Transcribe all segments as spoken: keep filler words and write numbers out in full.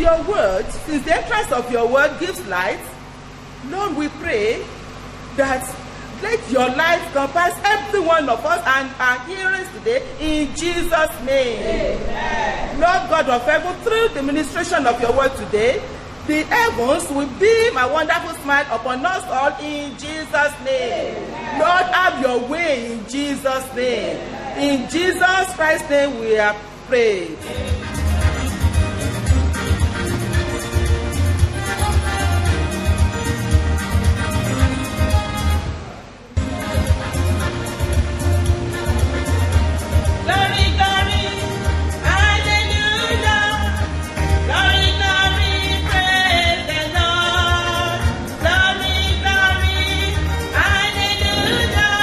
your word, since the entrance of your word gives light, Lord, we pray that let your light compass every one of us and our hearers today in Jesus' name. Amen. Lord God of heaven, through the ministration of your word today, the heavens will beam a wonderful smile upon us all in Jesus' name. Amen. Lord, have your way in Jesus' name. Amen. In Jesus Christ's name we are prayed.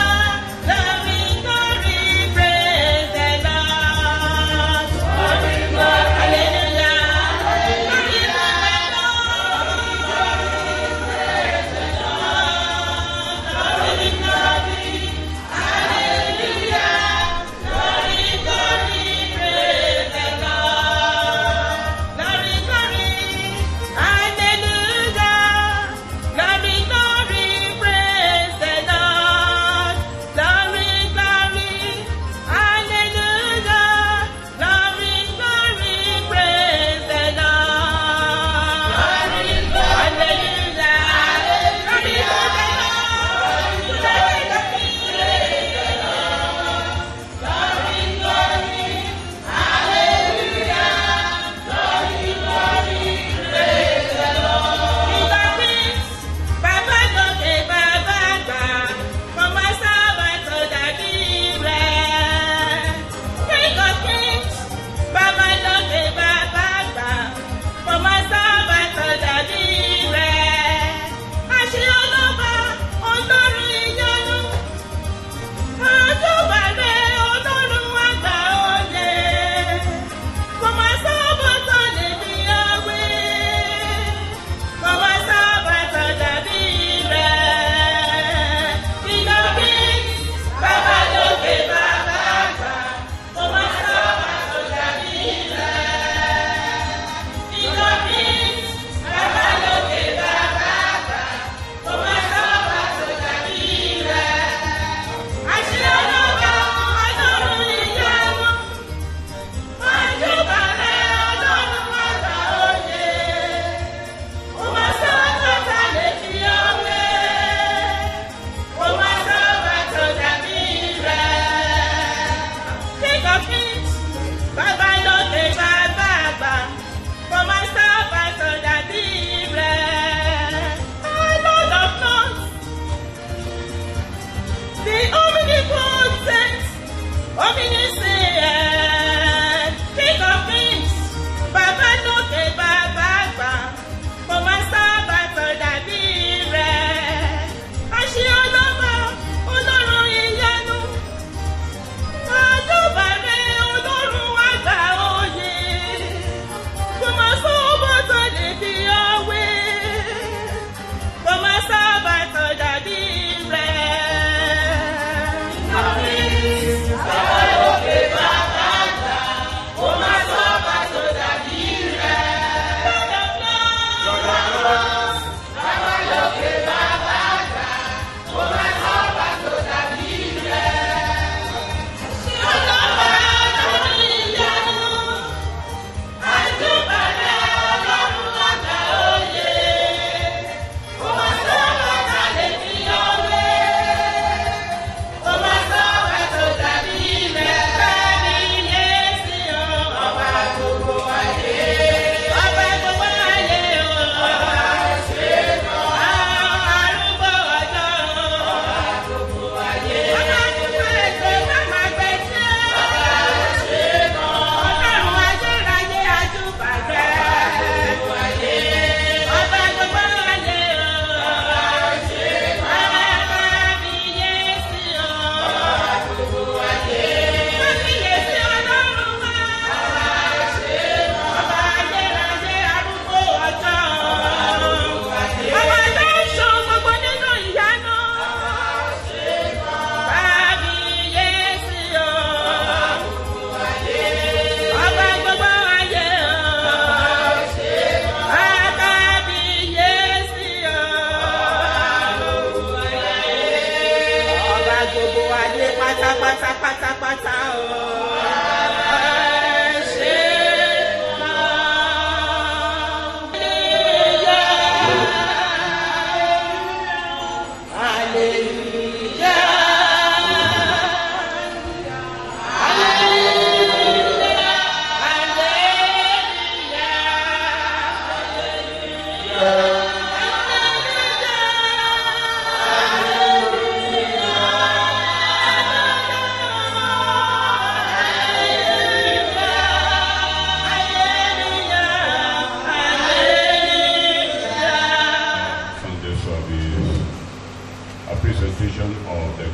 Glory,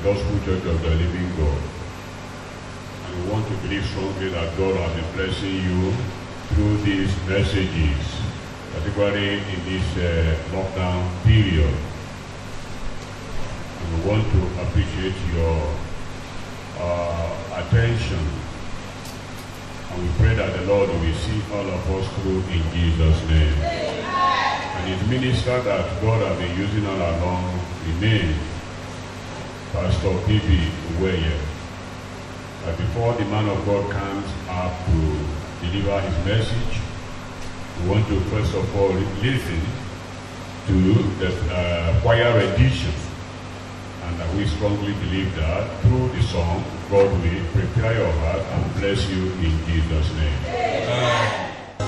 Gospel Church of the Living God. And we want to believe strongly that God has been blessing you through these messages, particularly in this uh, lockdown period. And we want to appreciate your uh, attention. And we pray that the Lord will see all of us through in Jesus' name. And his minister that God has been using all along remains Pastor P B Uweye. But before the man of God comes up to deliver his message, we want to first of all listen to the uh, choir rendition. And we strongly believe that through the song, God will prepare your heart and bless you in Jesus' name. Amen.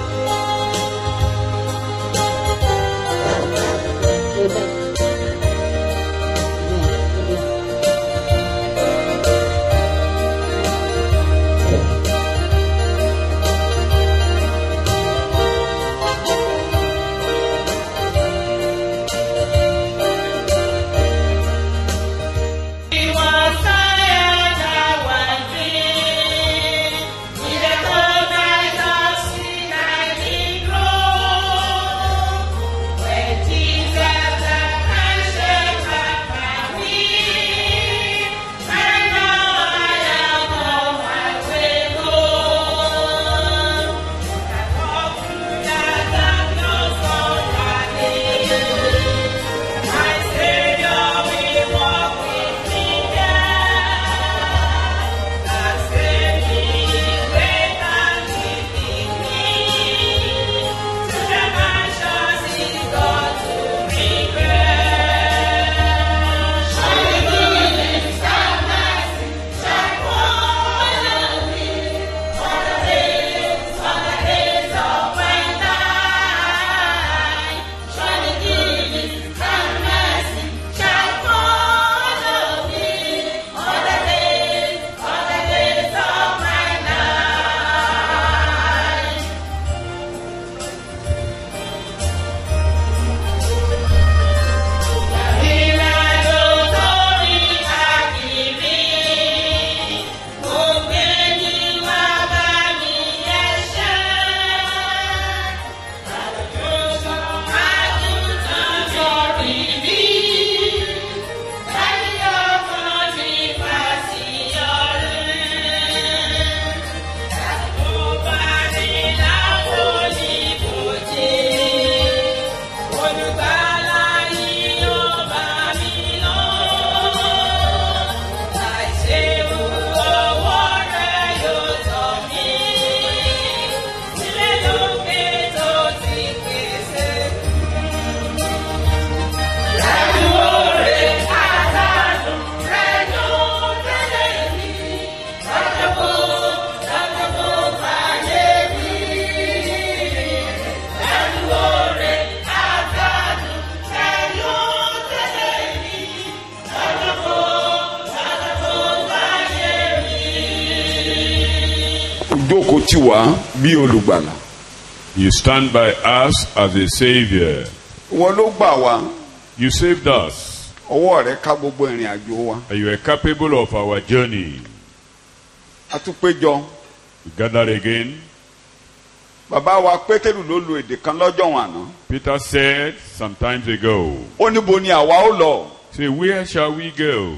You stand by us as a savior. You saved us. And you are capable of our journey. We gather again. Peter said some times ago, say, where shall we go?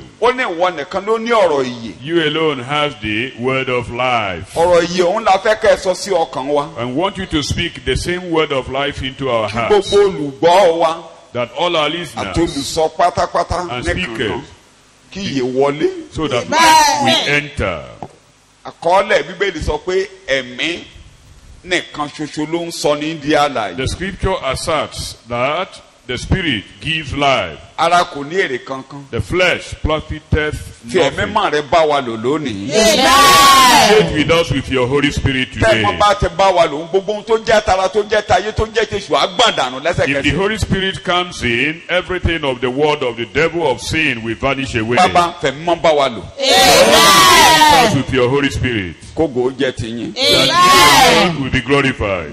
You alone have the word of life. And want you to speak the same word of life into our hearts. That all our listeners and speakers, so that we enter. The scripture asserts that the spirit gives life. The flesh profiteth nothing. Share with us with your Holy Spirit today. If the Holy Spirit comes in, everything of the word of the devil of sin will vanish away. Amen. With your Holy Spirit. Amen. That will be glorified.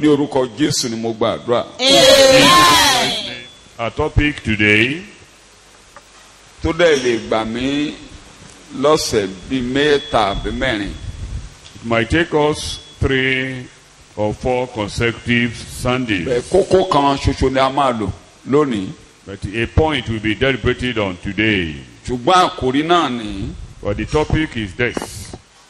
Amen. Our topic today, today le gbà mí lọ́sẹ̀ bíi mẹ́ta àbí mẹ́rin. It might take us three or four consecutive Sundays. Bẹ́ẹ̀ kókó kan ṣoṣo ni a máa lò lónìí. But a point will be deliberated on today. Ṣùgbọ́n àkòrí náà ni. But the topic is this.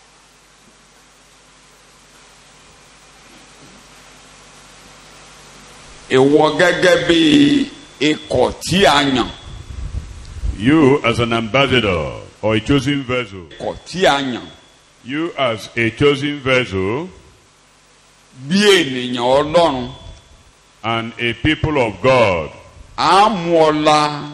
Ìwọ gẹ́gẹ́ bí ikọ̀ tí a yàn. You as an ambassador or a chosen vessel. Ikọ̀ tí a yàn. You as a chosen vessel. Bí ènìyàn Ọlọ́run. And a people of God. Àmúọlá.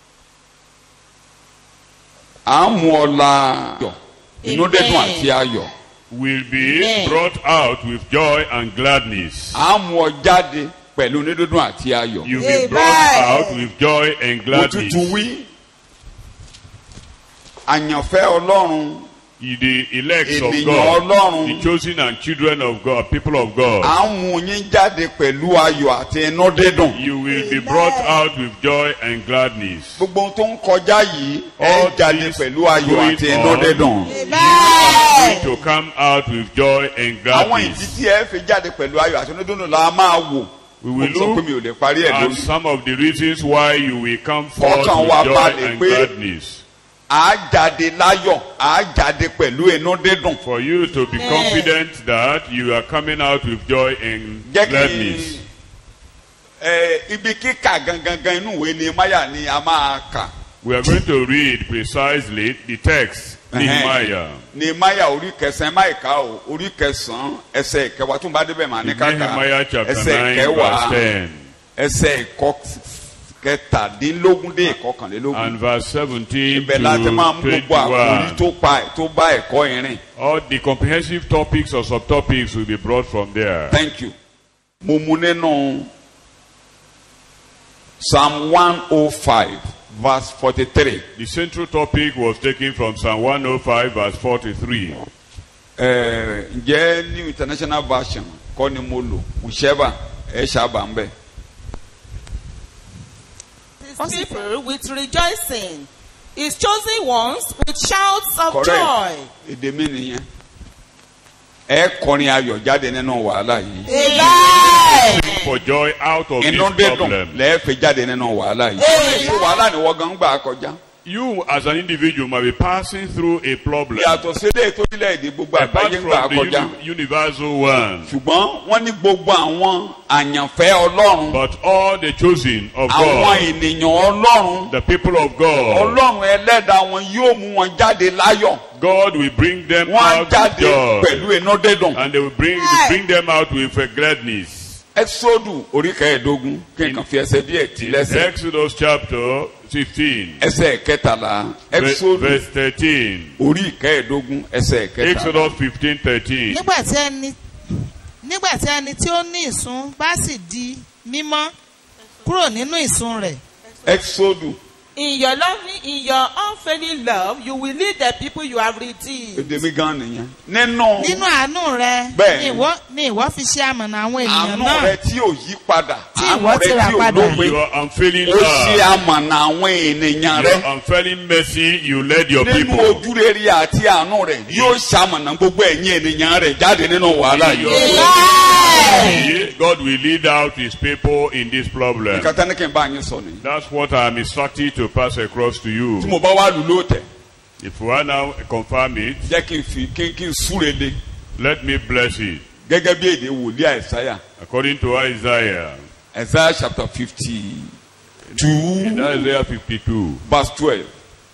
Àmúọlá. Inú dídùn àti ayọ̀. Will be brought out with joy and gladness. Àmúọ jáde pẹ̀lú inú dídùn àti ayọ̀. You will be brought out with joy and gladness. Òtútù wí. Àyànfẹ́ Ọlọ́run. The elects of God, the chosen and children of God, people of God. You will be brought out with joy and gladness. All these going on, to come out with joy and gladness. We will look at some of the reasons why you will come forth with joy and gladness. For you to be confident that you are coming out with joy and gladness. We are going to read precisely the text. Nehemiah. Nehemiah chapter nine verse ten. And verse seventeen to twenty-one. All the comprehensive topics or subtopics will be brought from there. Thank you. Psalm one oh five verse forty-three. The central topic was taken from Psalm one oh five verse forty-three. Uh, New International Version. Whichever. His people with rejoicing, his chosen ones with shouts of Correct. joy. Amen. For joy out of this problem. You as an individual might be passing through a problem. Apart from the universal one. But all the chosen of God, the people of God, God will bring them out with joy. And they will bring, bring them out with a gladness. Exodus Exodus chapter fifteen. Exodus verse thirteen. Exodus fifteen thirteen. Nígbà tí ẹni tí ó ní ìsun bá sì di mímọ́ kúrò nínú ìsun rẹ̀. Exodus. In your loving, in your unfailing love, you will lead the people you have redeemed. Nínú àánú rẹ ni ìwọ fi ṣe amọ̀nà àwọn ènìyàn náà. Àánú rẹ tí ò yí padà. Tí ìwọ ti rà padà. Your unfailing love. Ó ṣe amọ̀nà àwọn ènìyàn rẹ. Your unfailing mercy, you led your people. Nínú ojúrere àti àánú rẹ yóò ṣamọ̀nà gbogbo ẹ̀yin ènìyàn rẹ jáde nínú wàhálà yìí. God will lead out his people in this problem. That's what I am instructed to pass across to you. If we are now confirm it, let me bless it. According to Isaiah. Isaiah chapter fifty-two. In Isaiah fifty-two. Verse twelve.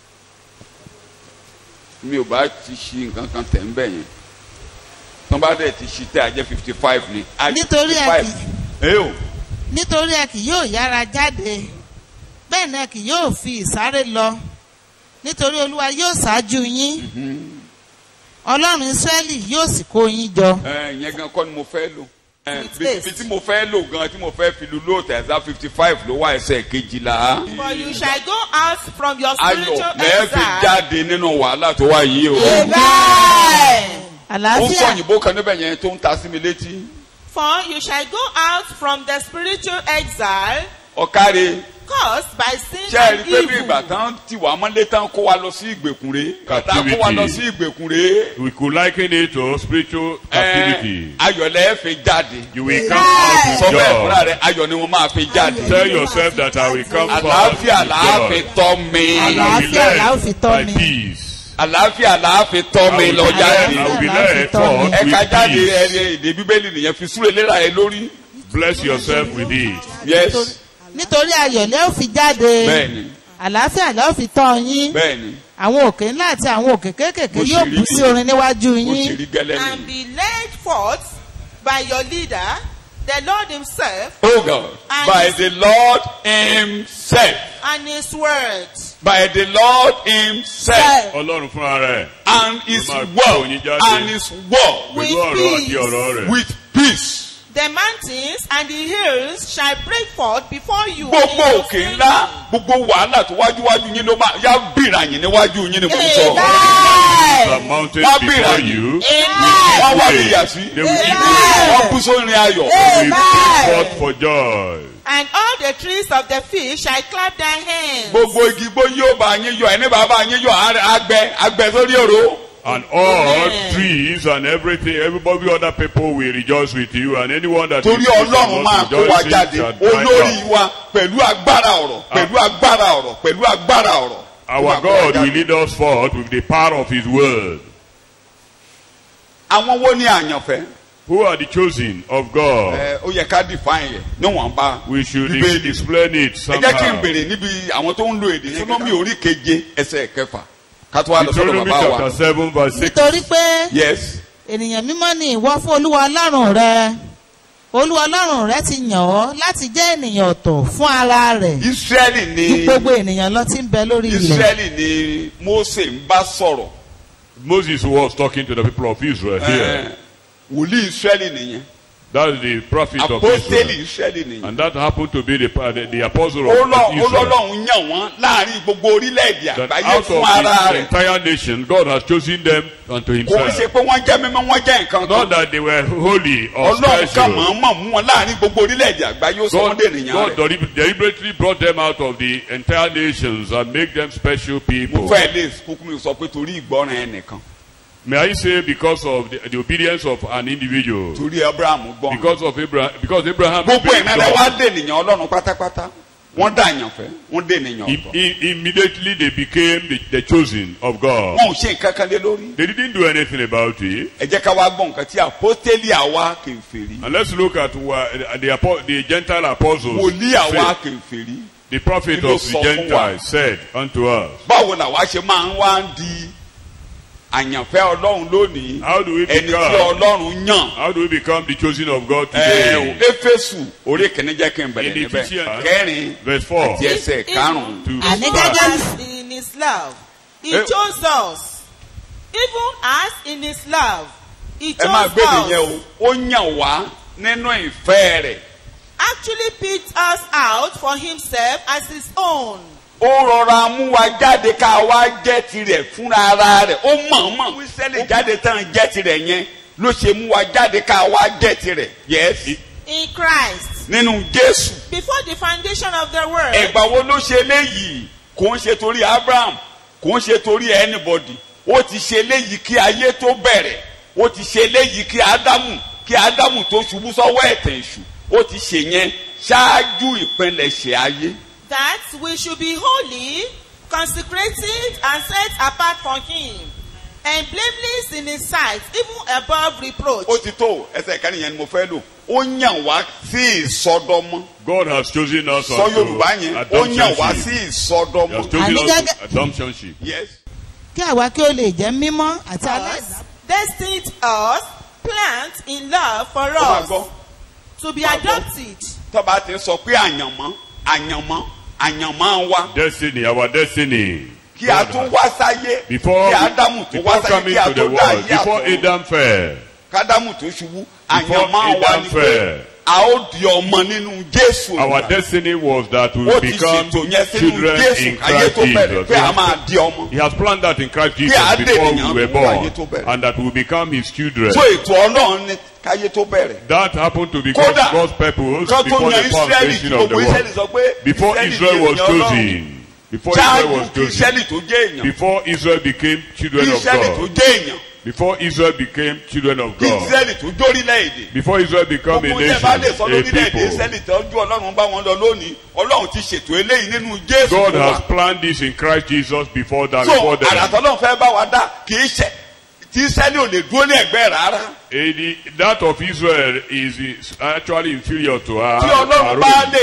Mi ò bá ti ṣe nǹkan kan tẹ̀ ń bẹ̀ yẹn. Somebody ti ṣe tẹ́ ajẹ́ fifty-five ni. Nítorí ẹ kì nítorí ẹ kì yóò yára jáde bẹ́ẹ̀ náà kì yóò fi ìsáré lọ nítorí Olúwa yóò ṣáájú yín Ọlọ́run Ísírẹ́lì yóò sì kó yín jọ. Ìyẹn gan kọ́ ni mo fẹ́ lò. Bí tí mo fẹ́ lò gan tí mo fẹ́ fi lu lóòótọ́ ẹ̀sà fifty-five ló wá ẹsẹ̀ kejìlá. For you shall go out from your spiritual exile. Ayọ̀ lẹ́ẹ̀fi jáde nínú wàhálà tó wá yìí o. Àlàáfíà. Ó ń sọ òyìnbó kan níbẹ̀ yẹn tó ń ta sí mi létí. For you shall go out from the spiritual exile. Ọ̀kàrẹ̀. caused by sin and evil. We could liken it to spiritual captivity. You will come out with joy. Tell yourself that I will come out with joy. And I will live by peace. Àlàáfíà la fi tọ́ mi lọ jáde. Ẹ̀ka jáde bless yourself with it. Yes. Nítorí ayọ̀ lẹ́ ò fi jáde. Bẹ́ẹ̀ni. Àlàáfíà lẹ́ ò fi tọ́ yín. Bẹ́ẹ̀ni. Àwọn òkè ńlá àti àwọn òkè kéékèèké yóò bú sí orin níwájú yín. And be led forth by your leader, the Lord himself. Oh God. By the Lord himself. And his words. By the Lord himself. Ọlọ́run fúnra rẹ̀. And his word. And his word. With peace. With peace. The mountains and the hills shall break forth before you. Gbogbo òkè ńlá, gbogbo wàhálà tó wájúwájú yín ló máa yá bìrà yín níwájú yín ni mo sọ. The mountains before you. Wọ́n wá bí yàtí. Wọ́n kú sórin ayọ̀. They will break forth for joy. And all the trees of the field shall clap their hands. Gbogbo igi gbó yóò bá yín yọ̀, ẹni bàbá yín yọ̀ àgbẹ̀ àgbẹ̀ sórí òró. And all Amen. Trees and everything, everybody, other people will rejoice with you, and anyone that is Ọlọ́run máa kó wa jáde, olórí wa pẹ̀lú agbára ọ̀rọ̀, pẹ̀lú agbára ọ̀rọ̀, pẹ̀lú agbára ọ̀rọ̀. Our God will lead us forth with the power of His word. Àwọn wo ni àyànfẹ́? Who are the chosen of God? Ó yẹ ká define yẹ níwọ̀n bá. We should explain it somehow. Ẹ jẹ́ kí n bèrè níbi àwọn tó ń lo èdè yẹn. Sọ́nọ́mì orí keje ẹsẹ̀ kẹfà. Deuteronomy chapter seven verse six. Nítorí pé yes. ènìyàn mímọ́ ni ìwọ fún Olúwa Ọlọ́run rẹ. Olúwa Ọlọ́run rẹ ti yàn ọ́ láti jẹ́ ènìyàn ọ̀tọ̀ fún ara rẹ̀. Ísírẹ́lì ni ju gbogbo ènìyàn lọ tí ń bẹ lórí ilẹ̀. Ísírẹ́lì ni Mósè ń bá sọ̀rọ̀. Moses was talking to the people of Israel here. Wòlíì Ísírẹ́lì nìyẹn. That is the prophet of Israel. And that happened to be the, the, the apostle of Israel. That out of the entire nation, God has chosen them unto himself. Not that they were holy or special. God, God deliberately brought them out of the entire nations and make them special people. May I say because of the, the obedience of an individual? Because of Abraham. Because Abraham. Immediately they became the, the chosen of God. They didn't do anything about it. And let's look at uh, the, the Gentile apostles. The prophet of the Gentiles said unto us. Àyànfẹ́ Ọlọ́run lónìí. How do we become? Ẹni tí Ọlọ́run yàn. How do we become the chosen of God today? Éfésù orí kìíní jẹ́ kí n bẹ̀rẹ̀ níbẹ̀. Kẹrin verse four àti ẹsẹ̀ karùn-ún. And in his love, he chose us. Even as in his love, he chose us. Ẹ máa gbé nìyẹn o, ó yàn wá nínú ìfẹ́ rẹ̀. Actually picked us out for himself as his own. Ó rọra mú wa jáde ká wá jẹ́ tirẹ̀ fúnra ara rẹ̀. Ó mọ̀ọ́mọ̀ wíṣẹ́lẹ̀ jáde tán jẹ́ tirẹ̀ yẹn ló ṣe mú wa jáde ká wá jẹ́ tirẹ̀. Yes. In Christ. Nínú Jésù. Before the foundation of the world. Ẹ̀gbà wo ló ṣe léyìí? Kò ń ṣe torí Abraham, kò ń ṣe torí anybody. Ó ti ṣe léyìí kí ayé tó bẹ̀rẹ̀. Ó ti ṣe léyìí kí Ádámù kí Ádámù tó ṣubú sọ́wọ́ ẹ̀tẹ̀ èṣù. Ó ti ṣe yẹn ṣáájú ìpilẹ̀ṣẹ̀ ayé. That we should be holy, consecrated, and set apart for him, and blameless in his sight, even above reproach. Ó ti tó ẹsẹ̀ ìkànnì yẹn ni mo fẹ́ lò. Ó yàn wá sí ìsọdọmọ. God has chosen us unto adoptionship. Sọ Yorùbá yẹn, ó yàn wá sí ìsọdọmọ. He has chosen us to adoptionship. Yes. Kí àwa kí ó lè jẹ́ mímọ́ àti aláìsàn. Destined us, plant in love for us, to be adopted. Tọ́ba ti sọ pé àyànmọ́, àyànmọ́. Àyànmọ́ wa. Destiny, our destiny. Kí a tún wá sáyé. Before, kí Ádámù tún wá sáyé kí a tó dá ayé àtọ̀. Before Adam fell. Kádámù tó ṣubú. Àyànmọ́ wa ni pé Our destiny was that we would become children in Christ Jesus. He has planned that in Christ Jesus before we were born, and that we will become his children. That happened to become God's purpose before the foundation of the world. Before Israel was chosen, before Israel was chosen, before Israel became children of God, before Israel became children of God, before Israel became a nation, a people, God has planned this in Christ Jesus before that. So, before that. That of Israel is, is actually inferior to our, our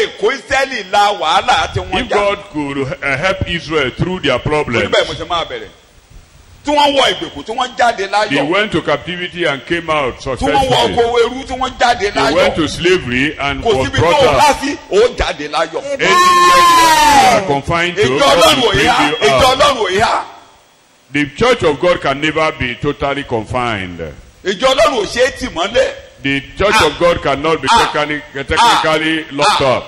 If God could uh, help Israel through their problems, they went to captivity and came out successfully. They went to slavery and was brought out. Anywhere you are confined to, God will bring you out. The church of God can never be totally confined. The church of God cannot be technically, technically locked up.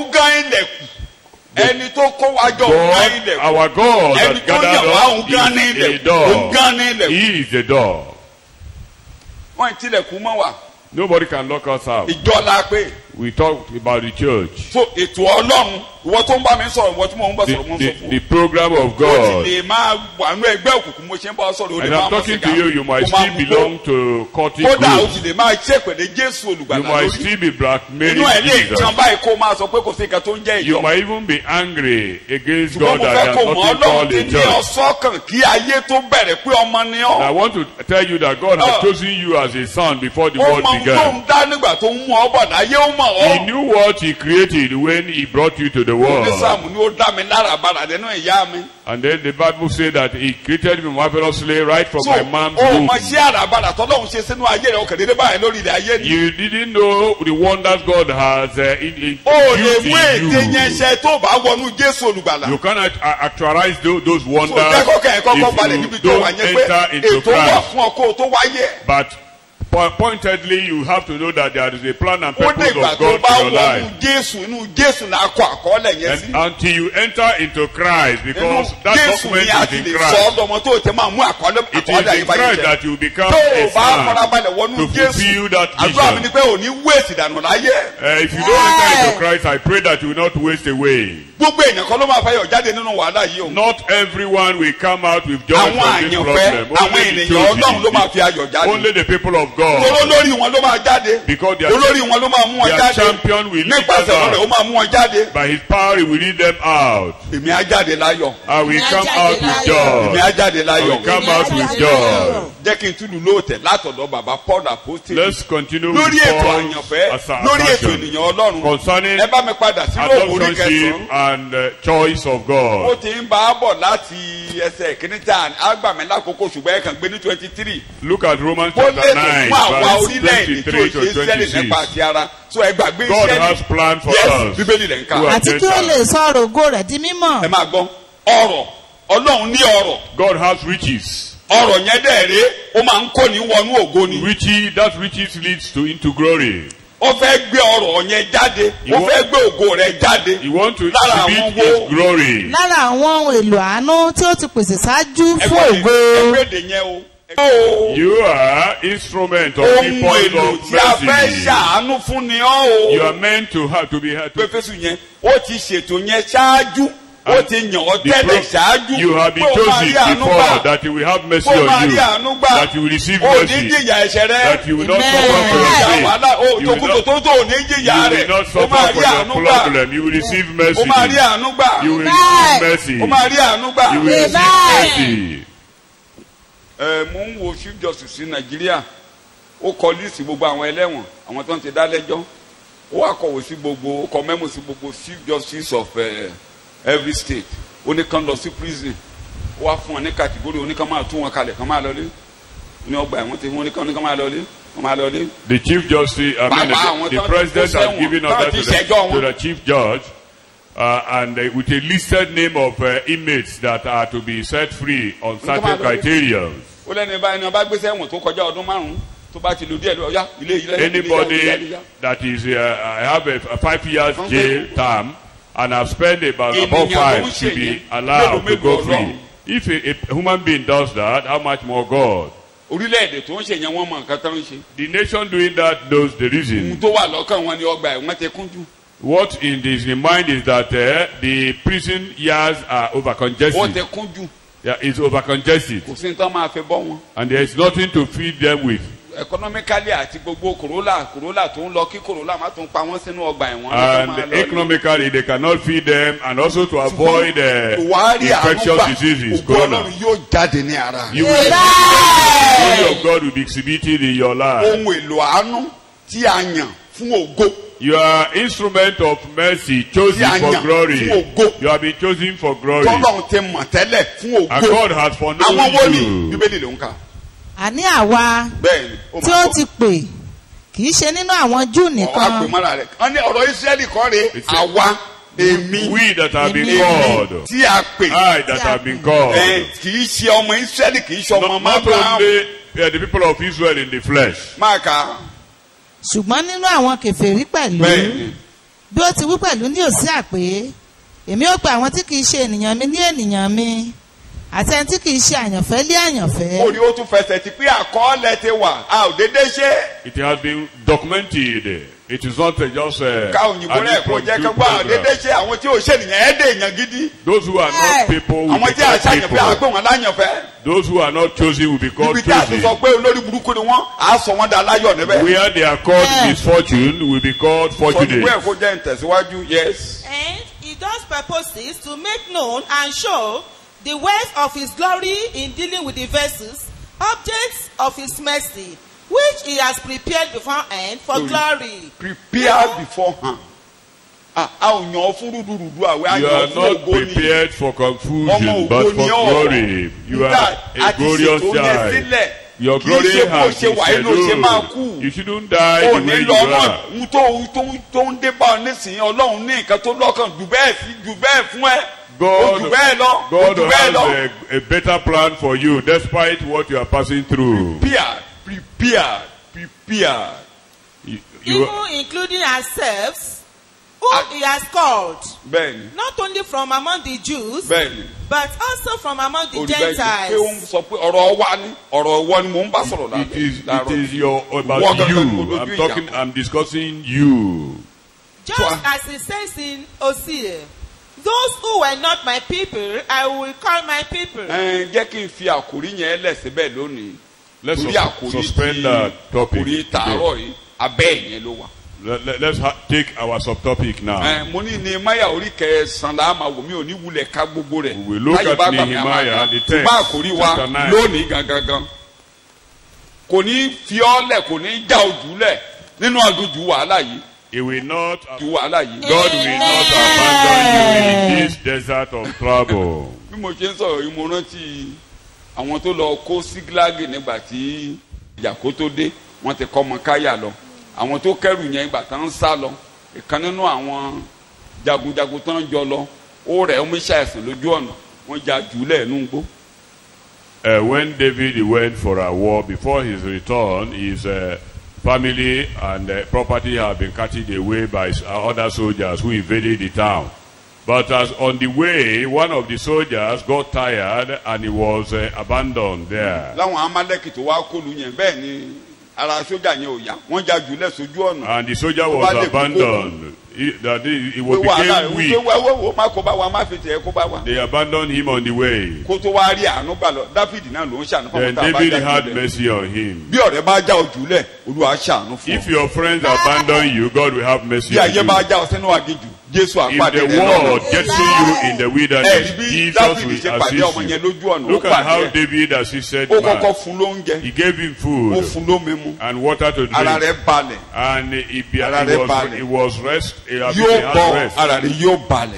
God, our God that gathered us is the door. He is the door. Nobody can lock us out. We talked about the church. So it's alone. What the, the, the program of God. And I'm talking to you, you might still belong to cultic groups. You might still be blackmailing Jesus. You might even be angry against God that has nothing called the church. And I want to tell you that God has chosen you as a son before the world began. He knew what he created when he brought you to the world. And then the Bible says that he created me marvelously right from my mom's womb. You didn't know the wonders God has uh, in, in, in you. You cannot uh, actualize those, those wonders if you don't enter into Christ. But pointedly, you have to know that there is a plan and purpose of God for your life. And until you enter into Christ, because that document is in Christ, it is in Christ that you become a son to fulfill that vision. Uh, if you don't enter into Christ, I pray that you will not waste away. Not everyone will come out with joy from this problem. Only the chosen, only the people of God. Because their, their champion will lead us out. By his power he will lead them out. I will come out with joy. I will come out with joy. Let's continue with Paul as our passion concerning adoptionship and uh, choice of God. Look at Romans chapter nine, verse twenty-three to twenty-six. God has planned for us. God has riches. Riches, that riches leads to into glory. He want to exhibit his glory. You are instrument of people of mercy. You are meant to have to be had to. And you have been chosen before that he will have mercy on you, that you will receive mercy, that you will not suffer for your sin, you will not, you will not suffer for your problem, you will receive mercy, you will receive mercy, you will receive mercy. Mo ń wo Chief Justice in Nigeria, ó kọ lísì gbogbo àwọn ẹlẹ́wọ̀n, àwọn tó ń ti dá lẹ́jọ́, ó wá kọ̀wé sí gbogbo, ó kọ mẹ́mọ̀ sí gbogbo Chief Justice of uh, every state. Ó ní kàn lọ sí prison, ó wá fún wọn ní category, ó ní kàn máa tún wọn kalẹ̀, kàn máa lọ lé, ní ọgbà ẹ̀wọ̀n tí wọ́n ní kàn ní kàn máa lọ lé, kàn máa lọ lé. The Chief Justice, I mean, the, the President has given us that to the, to the Chief Judge. Uh, and uh, with a listed name of uh, inmates that are to be set free on certain criteria. Anybody that is uh, I have a, a five years jail term and have spent about above five should be allowed to go free. If a, a human being does that, how much more God? The nation doing that knows the reason. What in this in mind is that uh, the prison yards are overcongested. Yeah, it's overcongested. And there is nothing to feed them with. Economically, and economically, they cannot feed them, and also to avoid uh, infectious diseases. Corona. You will see the glory of God will be exhibited in your life. You are instrument of mercy, chosen for glory. You have been chosen for glory. And God has foreknown you. Àní àwa tí ó ti pè kì í ṣe nínú àwọn Júù nìkan. We that have been called. I that have been called. Not only uh, the people of Israel in the flesh. Ṣùgbọ́n nínú àwọn kèfèrí pẹ̀lú bí ó ti wí pẹ̀lú ní Hósíà pé èmi ó pe àwọn tí kì í ṣe ènìyàn mi ní ènìyàn mi àti ẹni tí kì í ṣe àyànfẹ́ lé àyànfẹ́. Orí ó tún fẹsẹ̀ ti pé àkọọ́lẹ̀ ti wà a ò dédé ṣe. It has been documented. It is not just a. Ká òyìnbó rẹ̀ kò jẹ́ kó gbọ́ àdédé ṣe àwọn tí ò ṣe nìyẹn ẹ́ dé èèyàn gidi. Those who are not people will be called people. Those who are not chosen will be called chosen. Ibi tí a ti sọ pé olórí burúkú ni wọ́n á sọ wọ́n dá láyọ̀ níbẹ̀. Where they are called misfortune will be called fortunate. Sọ ìwé ẹ̀kọ́ jẹ́ ìtẹ̀síwájú, yes. And he does purposes to make known and show the ways of his glory in dealing with the vessels, objects of his mercy, which he has prepared beforehand for so glory. Prepared beforehand. Ah, you are not prepared for confusion, but for glory. You are a glorious child. Your glory has been scheduled. You shouldn't die the way you are. God, God has a, a better plan for you, despite what you are passing through. Prepared, prepared, prepared. You, you Even including ourselves, who uh, he has called, ben. not only from among the Jews, ben. but also from among the Gentiles. It is, it is your about you. I'm talking. I'm discussing you. Just as it says in Hosea. Those who were not my people, I will call my people. Let's sus suspend that topic. Let, let, let's ha take our subtopic now. We will look at Nehemiah, the text, chapter nine. He will not, God will not abandon you in this desert of trouble. Àwọn tó lọ kó Síglágì nígbà tí ìjàkó tó dé wọ́n ti kọ́ Mọ̀káyà lọ. Àwọn tó kẹ́rù yẹn ìgbà tán ń sá lọ. Ìkan nínú àwọn jagunjagun tán jọ lọ. Ó rẹ̀ ó mú ṣàìsàn lójú ọ̀nà. Wọ́n ja jùlẹ̀ nínú igbó. When David went for a war, before his return, his uh, family and uh, property had been carted away by other soldiers who invaded the town. But as on the way, one of the soldiers got tired and he was uh, abandoned there. And the soldier was abandoned. He, that he, he was became weak. They abandoned him on the way. Then David had mercy on him. If your friends abandon you, God will have mercy on you. If the world gets to you in the wilderness, Jesus will assist you. Look at how David assisted man. He gave him food and water to drink. And he, he, was, he was rest. He had rest. Amen. You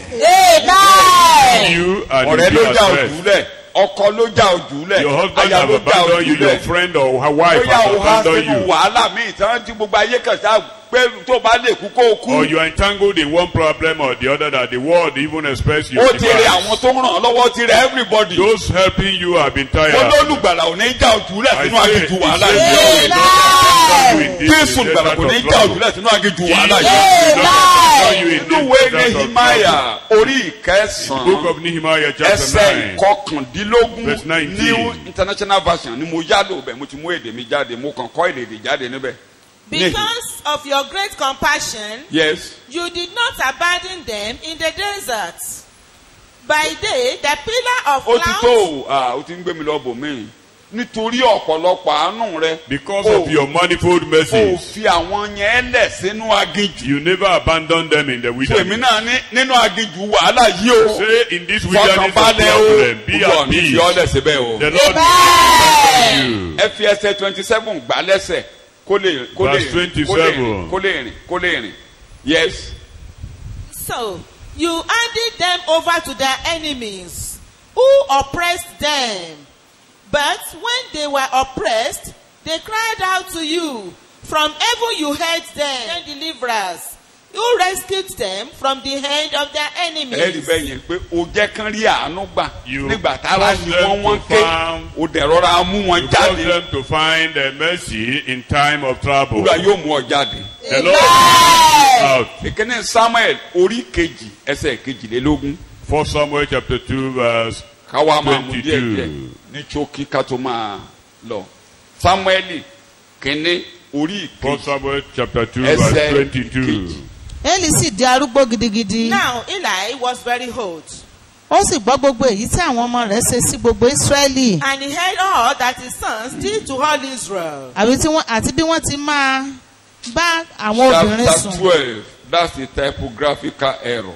and he has rest. Your husband have abandoned you, your friend or wife have abandoned you. Or you are entangled in one problem or the other that the world even expects you to everybody. Those helping you have been tired. I say, Jésù gbàgbọ́ kò ní já òjúlẹ̀ sínú aginjù wàhálà yìí. Nínú ìwé Nehemiah orí ìkẹsàn-án ẹsẹ̀ ìkọkàndínlógún New International Version ni mo yálò bẹ́ẹ̀ mo ti mú èdè mi jáde mo kàn kọ́ èdè jáde níbẹ̀. Because of your great compassion, yes, you did not abandon them in the desert. By day, the pillar of cloud. Ó ti tó ah ó ti ń gbé mi lọ bò mí. Nítorí ọ̀pọ̀lọpọ̀ àánú rẹ. Because of your manifold mercies. Ó fi àwọn yẹn lẹ̀ sínú aginjù. You never abandon them in the wilderness. Èmi náà ní nínú aginjù wàhálà yìí o. Say in this wilderness of problem, be at peace. Fi ọlẹ̀ síbẹ̀ o. The Lord will abandon you. Ẹ fi ẹsẹ̀ twenty seven gbà lẹ́sẹ̀ kó lè kó lè rìn kó lè rìn kó lè rìn kó lè rìn. Yes. So you handed them over to their enemies, who oppressed them. But when they were oppressed, they cried out to you. From heaven you heard them, and deliverers, who rescued them from the hand of their enemies. Ẹ̀rí bẹ́ẹ̀ yẹn pé o jẹ́ kán rí àánú gbà. Nígbà tára ni wọ́n wọ́n ké, o dẹ̀ rọra mú wọn jáde. You caused them to find a mercy in time of trouble. Olúwa yóò mú ọ jáde. The Lord will out. Ìkíní Samuel orí kejì ẹsẹ̀ kejìlélógún. First Samuel chapter two verse káwa máa mú díẹ̀ díẹ̀ ní tsókí ká tó máa lọ. Samuel kìíní orí ìkejì. First Samuel chapter two verse twenty-two. Eli sì di arúgbó gidigidi. Now Eli was very old. Ó sì gbọ́ gbogbo èyí tí àwọn ọmọ rẹ̀ ṣe sí gbogbo Ísírẹ́lì. And he heard all that his sons did to all Israel. Àbí tí wọ́n àti bí wọ́n ti máa bá àwọn obìnrin sùn. Chapter twelve, that's the typographical error.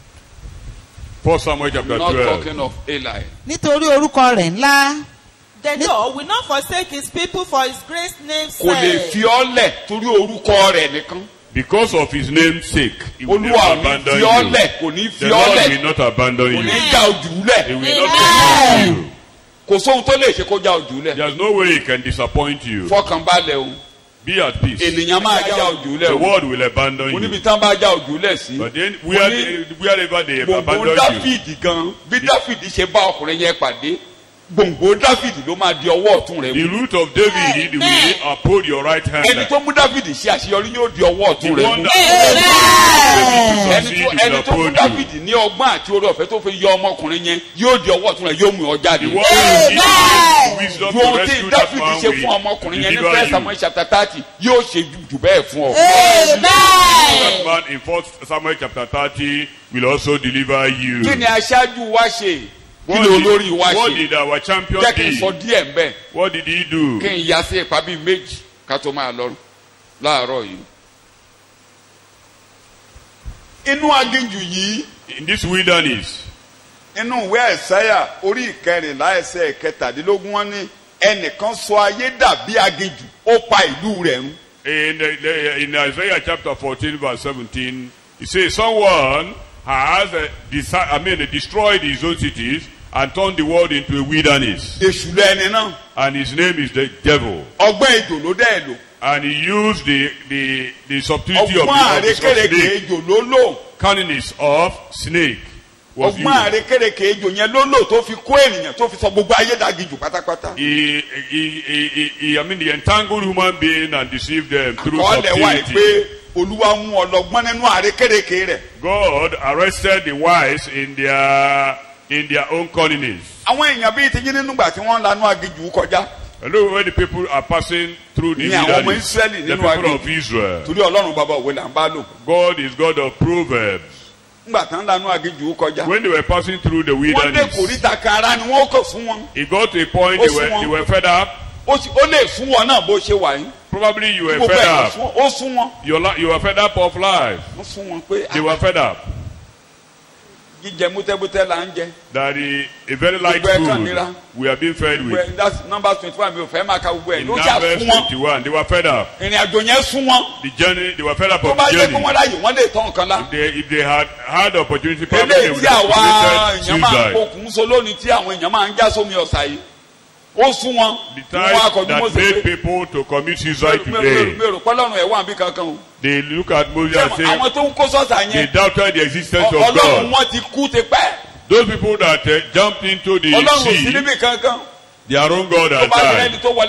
First Samuel chapter twelve. Not talking of Eli. Nítorí orúkọ rẹ̀ ńlá. The Lord will not forsake his people for his great name's sake. Kò lè fi ọ́ lẹ̀ torí orúkọ rẹ̀ nìkan. Because of his name's sake, he will never Olúwa abandon fi you. ọ́ lẹ̀ kò ní fi The ọ́ Lord lẹ̀. will not abandon you. Kò ní já ojú lẹ̀. He will not abandon you. Kò sóhun tó lè ṣe kó já ojú lẹ̀. There's no way he can disappoint you. Fọkànbalẹ̀ o. Be at peace. Ènìyàn máa já ojú lẹ̀ The o. world will abandon Mo you. níbi tán bá já ojú lẹ̀ sí. But then where they, wherever they have Gbòǹgbò abandoned you. Dáfídì gan bí Dáfídì ṣe bá ọkùnrin yẹn pàdé gbòǹgbò Dáfídì ló máa di ọwọ́ ọ̀tún rẹ̀ The mú. root of David will uphold your right hand. Ẹni tó mú Dáfídì ṣe àṣeyọrí yóò di ọwọ́ ọ̀tún The rẹ̀ one mú. that Ẹni tó ẹni tó fún Dáfídì ní ọgbọ́n àti oore ọ̀fẹ́ tó fi yọ ọmọkùnrin yẹn yóò di ọwọ́ ọ̀tún rẹ̀ yóò mú ọ jáde. The one who needs wisdom Ju to ohun tí rescue that Dáfídì man ṣe fún will ọmọkùnrin yẹn ní deliver First you. Samuel chapter thirty yóò ṣe jù bẹ́ẹ̀ fún ọ. That man in First Samuel chapter thirty will also deliver you. Kí ni aṣáájú wa ṣe? Kí What ni olórí wa did, what ṣe? did our champion Jẹ́ kí n sọ do? díẹ̀ ń bẹ̀. What did he do? Kí n ya sí ipa bíi méjì ká tó máa lọ láàárọ̀ yìí. Inú aginjù yìí. In this wilderness. Inú ìwé Ẹ̀sáyà orí ìkẹrìnlá ẹsẹ̀ kẹtàdínlógún wọn ní ẹnìkan sọ ayé dàbí aginjù ó pa ìlú rẹ̀ run. In, the, the, in Isaiah chapter fourteen verse seventeen, it says someone has uh, deci- I mean, destroyed his own cities and turned the world into a wilderness. Èṣù lẹni náà. And his name is the devil. Ọgbọ́n ejò ló dẹ́ lò. And he used the the the subtlety of the Ọgbọ́n of the àrékèrèké snake. ejò ló lò. Cunningness of snake was Ọgbọ́n used. àrékèrèké ejò yẹn ló lò tó fi kó ènìyàn tó fi sọ gbogbo ayé dàgìjù pátápátá. He, he, he, he, he, I mean, he entangled human being and deceived them through Àkọọ́lẹ̀ wà subtlety. pé Olúwa mú ọlọ́gbọ́n nínú àrékèrèké rẹ̀. God arrested the wise in their in their own cunningness. Àwọn èèyàn bíi ti yín nínú ìgbà tí wọ́n ń lanú aginjù kọjá. Hello, when the people are passing through the Ní àwọn ọmọ wilderness, Ísírẹ́lì the nínú people aginjù. of Israel. Torí Ọlọ́run bàbá òwe là ń bá lò. God is God of proverbs. Nígbà tí wọ́n lanú aginjù kọjá. When they were passing through the Wọ́n dé wilderness, kòríta kara ni wọ́n kò fún wọn. it got to a point Ó they were, sún wọn. they were fed up. Ó sì- ó lè fún wọn náà bó ṣe wà yín. Probably you were Gbogbo fed ẹ̀ up. sún- ó sún wọn. Your li- you were fed up of life. Wọ́n sún wọn pé They were fed up. jíjẹ mútẹ́bútẹ́ là ń jẹ. That the, a very light Gbogbo ẹ̀ kàn nira. food we are being fed Gbogbo with. ẹ̀- that's number twenty one mi ò fẹ́ máa ka gbogbo ẹ̀ In ló jà Numbers fún wọn. twenty-one, they were fed up. Ìrìn àjò yẹn sún wọn. The journey, they were fed up Tó of bá the jẹ́ pé journey. wọ́n láyè wọ́n lè tán nǹkan lá. They, if they had had opportunity, probably they Eléyìí would tí have àwa committed èèyàn máa ń suicide. pokùn so lónìí tí àwọn èèyàn máa ń já sómi ọ̀sà yìí. Ó sún wọn. The Wọ́n á type kọjú that Mósè made pé, people to commit suicide "Mi ò- mi ò- today. mi ò rò pé Ọlọ́run ẹ̀ wà níbí kankan o." They look at Moses and say, Àwọn tó ń kó sọ́sà they yẹn, doubted the existence of Ọlọ́run God. wọn ti kú tipẹ́. Those people that uh, jumped into the Ọlọ́run ò sí sea, níbí kankan. Their own God has died.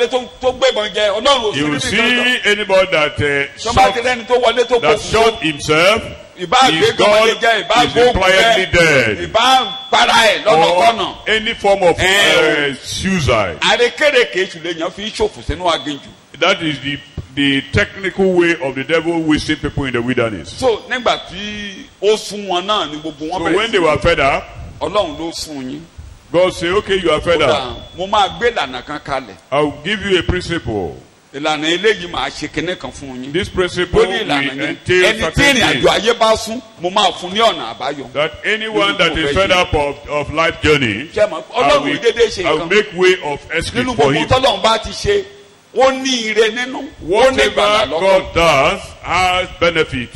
You see anybody that uh, shot, that shot himself, his God is impliedly dead. Or any form of uh, suicide. That is the the technical way of the devil wasting people in the wilderness. So, so when they were fed up, God say, okay, you are fed up. I'll give you a principle. This principle will entail certain things. That anyone that is fed up of, of life journey, I will, I will make way of escape for him. Whatever God does has benefit.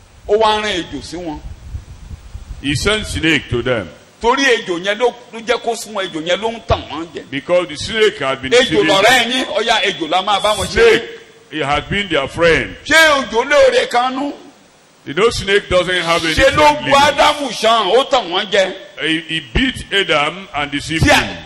He sends snake to them. Because the snake has been deceiving them. Snake, it has been their friend. You know, snake doesn't have any friendliness. He, he beat Adam and deceived him.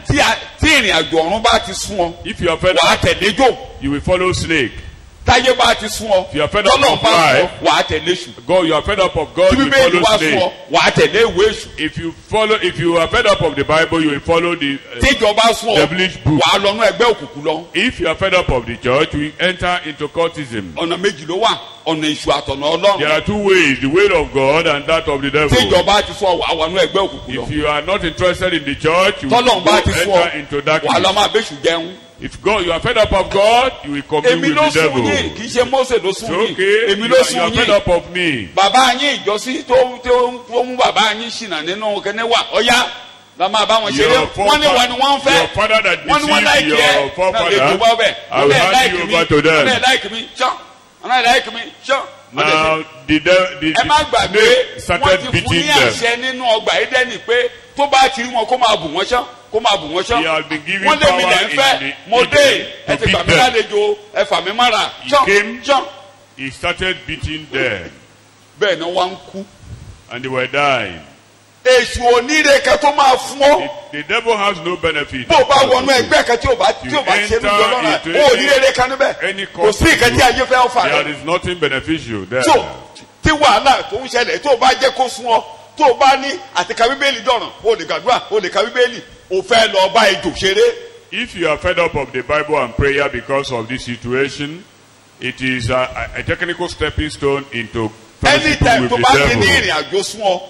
If you are fed up, you will follow snake. If you are fed up of life, God, you are fed up of God, you will follow snake. If you follow, if you are fed up of the Bible, you will follow the uh, devilish book. If you are fed up of the church, you will enter into cultism. There are two ways, the way of God and that of the devil. If you are not interested in the church, you will enter into darkness. If God, you are fed up of God, you will commune with the devil. It's okay, you are, you are fed up of me. Your father that deceived your forefather, I will hand you over to them. Now, the, the, the, the snake started beating them. He has been given power in the, to beat them. He came, he started beating them. And they were dying. The, the devil has no benefit. You enter into any cause, there is nothing beneficial there. So, if you are fed up of the Bible and prayer because of this situation, it is a, a technical stepping stone into fellowship with the devil.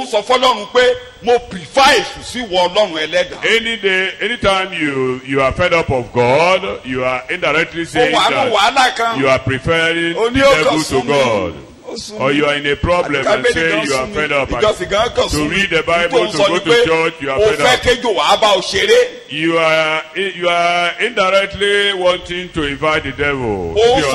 Any day, anytime you you are fed up of God, you are indirectly saying that you are preferring the devil to God. Or you are in a problem and say you are fed up. And to read the Bible, to go to church, you are fed up. You are, you are indirectly wanting to invite the devil.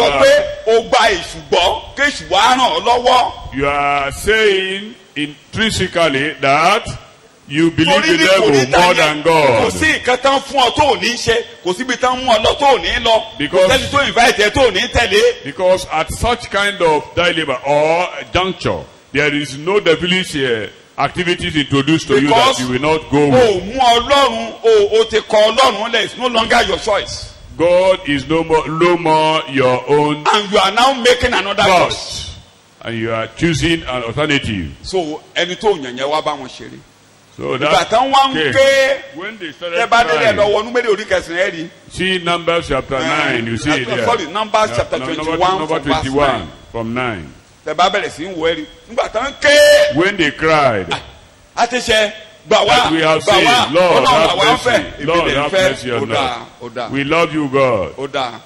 You are saying intrinsically that you believe the devil more than God. Because, because at such kind of dilemma or juncture, there is no devilish uh, activities introduced to because you that you will not go with. It's no longer your choice. God is no more, no more your own. And you are now making another choice. And you are choosing an alternative. So, anything you want to So that okay. When they started crying, see Numbers chapter nine, you see it there. Sorry, Numbers yeah, chapter no, twenty-one, number, number twenty-one from nine. When they cried, as we have said, Lord, have mercy, Lord, have mercy on us. We love you, God.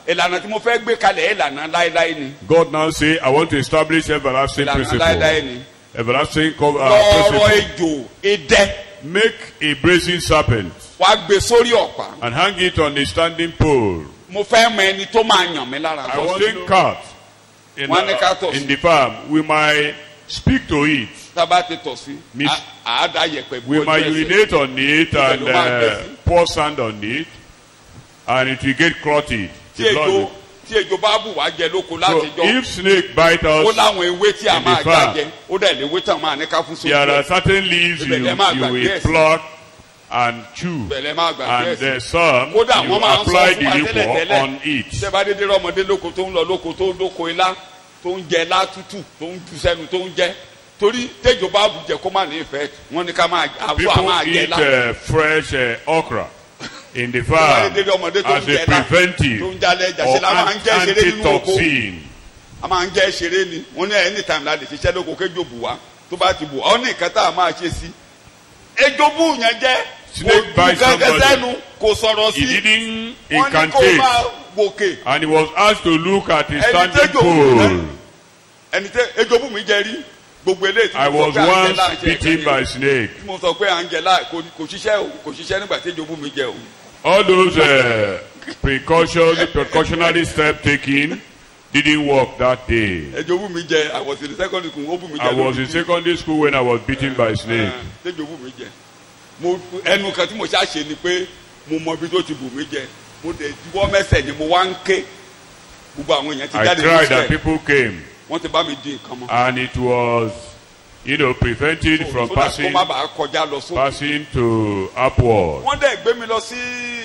God now say, I want to establish everlasting principle. Everlasting uh, make a brazen serpent and hang it on a standing pole. I was in cat in, uh, in the farm. We might speak to it. We might urinate on it and uh, pour sand on it, and it will get clotted. So if snake bite us in the farm, there are certain leaves you, you will pluck and chew. Bẹ̀lẹ̀ máa gbàgbé And ẹ̀sìn. the some, Kódà you wọ́n máa ń sọ apply fún the wa tẹ́lẹ̀ liquor tẹ́lẹ̀. on it. Ṣé bá dédé rọ́mọdé lóko tó ń lọ lóko tó ń lóko ilá tó ń jẹ ilá tútù tó ń ju sẹ́nu tó ń jẹ torí tẹ́jọ́ bá bù jẹ kó má ní ìfẹ́ wọ́n ní ká máa àbúrò People máa jẹ eat ilá. uh, fresh uh, okra in the farm as a preventive or antitoxin. A máa ń jẹ́ ṣeré ni wọ́n ní anytime la lè ṣiṣẹ́ lóko kéjò bù wá tó bá ti bù ọ́ ní nǹkan tá a máa ṣe sí. Ejò bù yẹn jẹ́ Snake bite somebody. sẹ́nu kò sọ̀rọ̀ He sí. didn't Wọ́n ní kó incantate. máa wòkè. And he was asked to look at his Ẹni standing tẹ́jọ́ bù pole. yẹn ẹni tẹ́ ejò bù mí jẹ rí gbogbo eléyìí tí I mo sọ was pé à ń jẹ once láàṣẹ bitten ìfẹ́ by yẹn. snake. Tí mo sọ pé à ń jẹ láà kò kò ṣiṣẹ́ o kò ṣiṣẹ́ nígbà tí ejò bù mí jẹ o. All those uh, precautions, precautionary steps taken didn't work that day. Ejò bù mí jẹ I was in the secondary school ó bù mí jẹ I was lórí. in secondary school when I was bitten by snake. Tẹ́jọ́ bù mí jẹ. Mo ẹnu kan tí mo ṣáà ṣe ni pé mo mọ ibi tó ti bù mí jẹ mo dẹ̀ juwọ́ mẹ́sẹ̀ ni mo wá ń ké gbogbo àwọn èèyàn ti I jáde cried and lóṣẹ̀ people came, wọ́n ti bá mi di nǹkan mọ́. and it was, you know, prevented from So that kó passing má bàa kọjá lọ sókè. passing to upward. Wọ́n dẹ̀ gbé mi lọ sí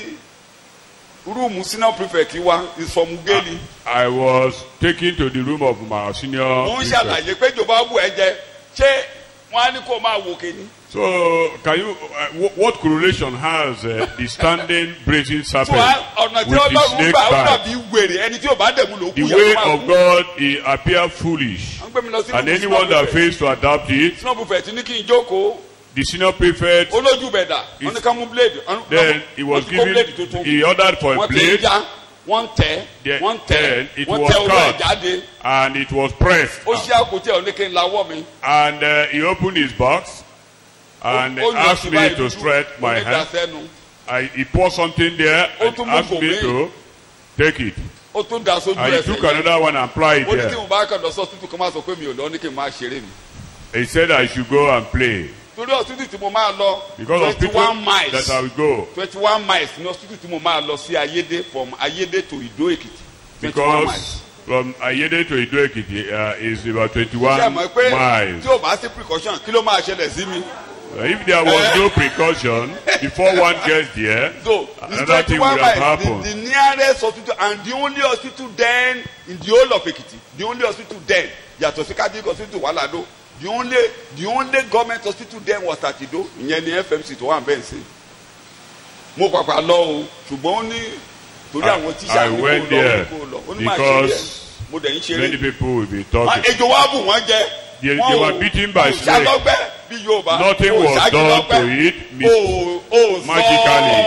rúùmù senior prefect wa ìsọmugéli. I was taken to the room of my senior Wọ́n ń prefect. ṣàlàyé pé ìjọba bù ẹ jẹ ṣé wọ́n á ní kó máa wò kéde. So, can you, uh, wh- what correlation has uh, the standing brazen So serpent ọ̀nà tí with the Ọlọ́run snake gbà ó bite? dàbí wèrè ẹni tí ò bá dẹ̀mú ló kú The yẹ way kó máa of kú. God, he appear foolish. Wọ́n gbé mi lọ sí And rúùmù anyone that senior prefect. fails to adapt it, Senior prefect ní kí n jókòó. the senior prefect, Olójú bẹ̀dà wọ́n ní ká mú blade. Wọ́n- then he was wọ́n ti kó blade given, tuntun. he ordered for a Wọ́n ti blade, já wọ́n tẹ̀ Then- wọ́n tẹ̀ then it wọ́n was tẹ owó ẹ̀ cut. jáde. and it was pressed. Ó ṣí àpótí ẹ̀ ó ní kí n lawọ́ mi. And uh, he opened his box and Ó- ó yàn asked sí me báyìí to dúdú, stretch my ó ní hand. dá sẹ́nu. I, he poured something there Ó and tún mú asked me gòmé. to take it. Ó tún da sójú And he ẹsẹ̀ took yẹn. another one and applied it Ó ní tí there. mo bá kàn lọ sọ́sítù kan máa sọ pé mi ò lọ ní kí n máa ṣeré mi. He said I should go and play Torí ọ̀sítù tí mo máa lọ because of twenty people one that miles I will go. twenty one miles ní ọ̀sítù tí mo máa lọ sí Ayédè from Ayédè to Ìdó Èkìtì. twenty one miles. Because from Ayede to Ido Ekiti uh, is about Ṣé twenty-one ẹ mọ̀ pé miles. tí o bá sí precaution kí ló máa ṣẹlẹ̀ sí mi? Uh, if there was no precaution before one gets there, So it's another thing twenty-one would have miles the, happened. the nearest hospital and the only hospital then in the whole of Ekiti the only hospital then yàtọ̀ sí Catholic hospital wà ládó the only the only government hospital then was at Ido ìyẹn ni F M C tó wà ń bẹ́ẹ̀ sí. Mo pàpà lọ o ṣùgbọ́n ó ní torí àwọn tíṣà I ní kò went lọ there ní kò lọ ó ní máa ṣe rí ẹ̀ because mo dẹ̀ ń ṣeré. many people will be Ah, talking. ejò wa bù wọ́n jẹ. They, Wọ́n they ò- were beaten by ò snake. ṣàlọ́gbẹ́ bí Yorùbá. Nothing ò was done ṣàgídọ́gbẹ́. to it O o sọ magically.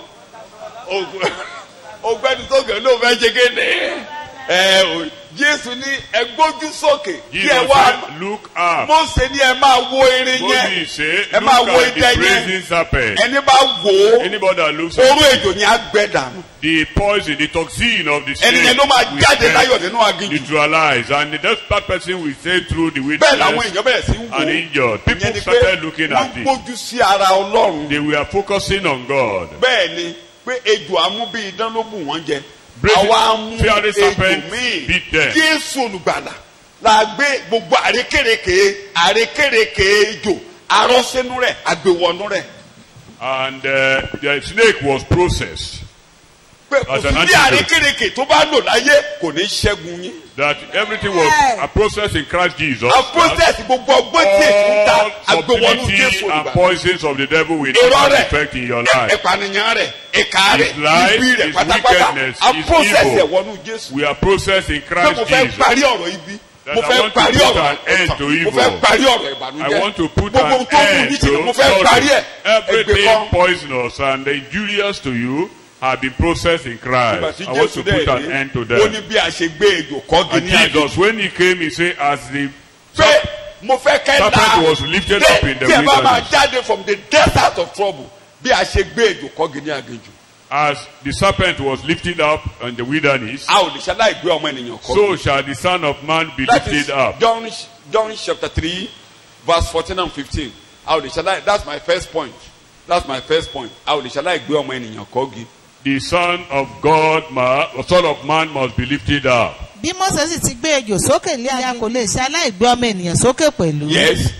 ọ̀gbẹ́ni tó gẹ ló fẹ́ ṣe kéde. Ẹ o Jésù ní ẹ gbójú sókè kí Jesus ẹ wá. said, look up. Mósè ní ẹ máa wo erin yẹn. Moses said, Ẹ máa look wo at the idẹ yẹn. brazen serpent. Ẹni bá wò ó Anybody that looks oró at ejò ni á gbẹ dànù. the poison, the toxin of the Ẹni snake yẹn ló máa will jáde get láyọ̀ nínú aginjù. neutralized, and that, that person will stay through the Bẹ́ẹ̀ làwọn wilderness èèyàn bẹ̀rẹ̀ sí ń wò and ó. injured. Ìyẹn People ni pé started looking wọ́n at it. gbójú sí ara Ọlọ́run. They were focusing on God. Bẹ́ẹ̀ ni pé ejò amúbí idán ló bù wọ́n jẹ. Brazen- Àwa amú fiery ejò serpent míì. beat them. Jésù olùgbàlà la gbé gbogbo àrékèrèké àrékèrèké ejò arọ́sẹ́nu rẹ̀ àgbèwọ̀nù rẹ̀. And uh, the snake was processed. Pé As an òfin bí antidote. àrékèrèké tó bá lò láyé kò ní ṣẹ́gun yín. That everything was a process in Christ Jesus. A process gbogbo ọgbọ́n tí èsì ń ta All àgbèwọ̀nù subtlety Jésù and olùgbàlà. poisons of the devil will Irọ́ not rẹ̀, affect in your life. ìpànìyàn rẹ̀, ìkà rẹ̀, His life, ibi rẹ̀ his pátápátá. wickedness, A his process evil. ẹ̀ wọnú Jésù. We are processed in Pé Christ mo fẹ́ Jesus. parí ọ̀rọ̀ ibi. That Mo I fẹ́ want to parí put ọ̀rọ̀ an end to ẹ̀tàn. Mo evil. fẹ́ parí ọ̀rọ̀ I ìbànújẹ́. want to put Gbogbo an ohun tó wù end mí to jìnnà mo fẹ́ parí ẹ̀. Ẹgbẹ́ everything kan. poisonous and injurious to you have been processed in Ìgbà Christ. tí I want Jésù to put an dẹ̀ end to dé, ó ní them. bí a ṣe gbé ejò kọ́gi And ní àjò. Jesus, when he came, he said, as the Pé mo fẹ́ kẹ́ la serpent was lifted up in the tí ẹ bá máa wilderness. jáde from the desert of trouble bí a ṣe gbé ejò kọ́gi ní àgèjù. As the serpent was lifted up in the wilderness, A ò lè ṣaláì gbé ọmọ ènìyàn kọ́gi. so shall the Son of Man be That is lifted up. John, John chapter three, verse fourteen and fifteen. A ò lè ṣaláì, that's my first point. That's my first point. A ò lè ṣaláì gbé ọmọ ènìyàn kọ́gi. The Son of God, ma- the Son of Man must be lifted up. bí Mósè sì ti gbé ejò sókè lé ayé kò lè ṣe aláìgbé ọmọ ènìyàn sókè pẹ̀lú. Yes.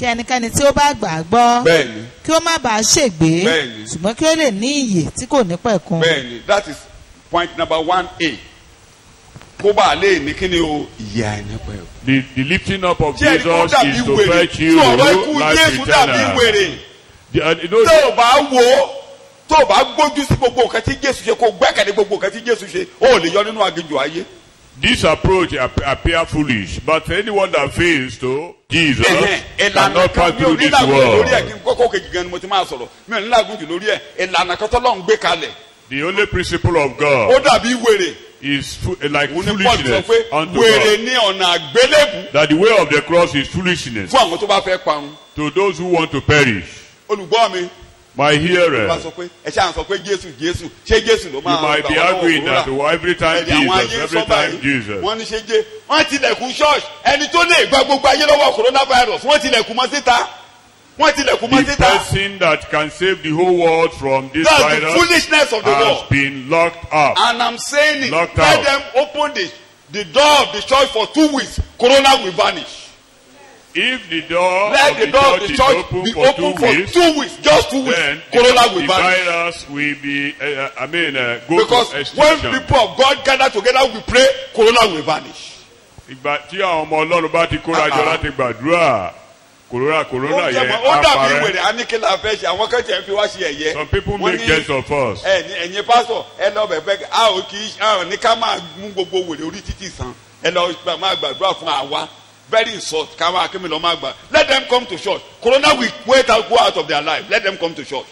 kí ẹnikẹ́ni tí ó bá gbà á gbọ́ bẹ́ẹ̀ni kí ó má bàa ṣègbé bẹ́ẹ̀ni ṣùgbọ́n kí ó lè ní ìyè tí kò ní pẹ̀kun. bẹ́ẹ̀ni that is point number one a. kó bá a lè ní kí ni o ìyá ẹni pẹ́ o. The, the lifting up of Tí ẹni kó Jesus dàbí is to wèrè fetch tí you ọ̀rọ̀ ikú life Jésù dàbí eternal. wèrè. The, uh, you know, tó o bá wo tó o bá gbójú sí gbogbo nǹkan tí Jésù ṣe kó o gbẹ́kẹ̀lé gbogbo nǹkan tí Jésù ṣe o ò lè yọ nínú aginjù ayé. this approach ap appear foolish, but anyone that fails to Jesus ìlànà cannot pass kan mi ò through ní this làgùn lórí ẹ̀ world. kí n kọ́kọ́ kejì gan ni mo ti máa sọ̀rọ̀ mi ò ní làgùn jù lórí ẹ̀ ìlànà kan tọ́lọ́ ń gbé kalẹ̀. The only principle of ó God dàbí wèrè. is fu like òun ni Paul sọ foolishness pé unto wèrè God. ní ọ̀nà àgbélébù That the way of the cross is foolishness fún àwọn tó bá fẹ́ parun. to those who want to perish. olùgbọ́ mi My bá hearer, sọ pé ẹ ṣáà sọ pé Jésù Jésù ṣé Jésù ló you máa might be arguing that oh, every time ẹ̀dì àwọn Jesus, ayé every sọ time báyìí Jesus. wọ́n ní ṣe jẹ́ wọ́n tilẹ̀kùn church ẹni tó lè gba gbogbo ayé lọ́wọ́ coronavirus wọ́n tilẹ̀kùn mọ́ síta wọ́n tilẹ̀kùn mọ́ The síta. person that can save the whole world from this That's the virus foolishness of the has world. been locked up. And I'm saying it. Locked Let out. them open the, the door of the church for two weeks. Corona will vanish. If the door Let of the the door of church the is church open be for open two for weeks, two weeks. Just two weeks. then Corona the, will the vanish. virus will be, uh, I mean, uh, go Because to when extinction. people of God gather together, we pray, Corona will vanish. Ìgbà tí àwọn ọmọ Ọlọ́run bá ti kóra jọ láti gbàdúrà, kòrónà kòrónà Ó jẹ́ yẹn mọ́- ó á dàbí parẹ́. wèrè aníkílà fẹ́ ṣe àwọn kan tiẹ̀ fi wá ṣe ẹ̀yẹ. Some people Wọ́n make ní- jest of us. Ẹ̀yin ẹ̀yin pásọ̀ ẹ lọ bẹ̀bẹ̀ a ò kì í a ò ní ká máa mú gbogbo wèrè orí títì sàn ẹ lọ gbà- máa gbàdúrà fún àwa very insult ká máa kí mi lọ máa gbà let them come to church corona will wait and go out of their life let them come to church.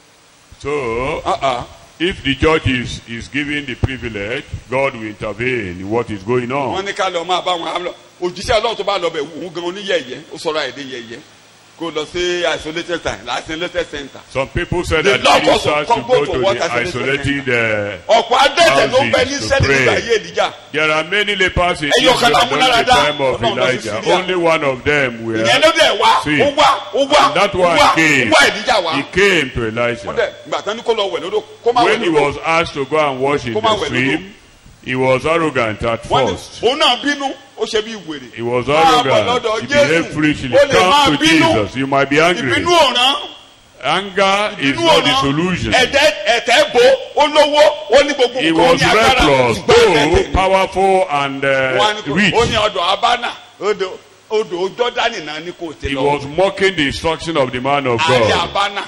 So, Uh-uh. if the church is, is given the privilege, God will intervene in what is going Wọ́n on. ní ká lọ máa bá wọn á lọ òjíṣẹ́ Ọlọ́run tó bá lọ bẹ̀ wù ú gan oníyẹ̀yẹ́ ó sọ̀rọ̀ àìdè yẹ̀yẹ́ kó lọ sí isolated time isolated center. Some people say The that Lord ministers also should come go to to what the isolated isolated uh, ọ̀pọ̀ adẹ́tẹ̀ ló ń bẹ ní houses to sẹ́ni pray. nígbà ayé ìdíjà. There are many lepers in Ẹyọ kan Israel la mú during lára the dá. time of Ọlọ́run lọ sí Elijah. Syria. Only one of them were. ìyẹn ló dẹ̀ wá See, ó wá ó wá and that ó one wá ó came. wá ìdíjà wá. He came to Ó Elijah. dẹ̀ ìgbà tán ní kó lọ wẹ̀ lódò kó má wẹ̀ When he lódò. was asked to go and wash in Kó má the wẹ̀ stream, he was arrogant at Wọ́n ní first. òun náà bínú ó ṣe bí wèrè. He was Máa bọ̀ arrogant. lọ́dọ̀ He behaved Jésù. foolishly. Ó lè máa Come to bínú. Jesus. You might be angry. Ìbínú ọ̀ràn. Anger is Ìbínú not the ọ̀ràn. solution. Ẹ̀tẹ́ ẹ̀tẹ́ bo ó lówó ó ní gbogbo He nǹkan ó was ní agbára. reckless, Ṣùgbọ́n though ẹ̀tẹ́- powerful and Wọ́n á uh, ní kó- rich. ó ní ọ̀dọ̀ abánà odò odò Jọ́dánì náà ní kò tẹ̀ He lọ. was mocking the instruction of the man of Àrí God. abánà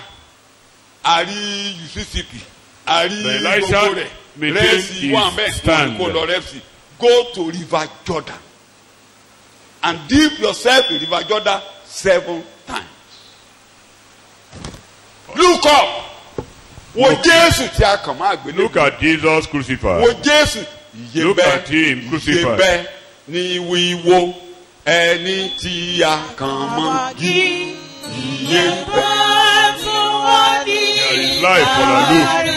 àrí Mississippi àrí The Elisha gbogbo rẹ̀ maintained rẹ́ẹ̀sì his wà bẹ́ẹ̀ stand. kó lọ rẹ́ẹ̀sì go to river Jordan and dip yourself in river Jordan seven times. Look up wo Jésù tí a kàn máa gbé Look at Jesus crucified. wo Jésù iye Look bẹ́ẹ̀ at him crucified. iye bẹ́ẹ̀ ni wíwo ẹni tí a kàn mọ́ jí iye bẹ́ẹ̀. There is life for the look.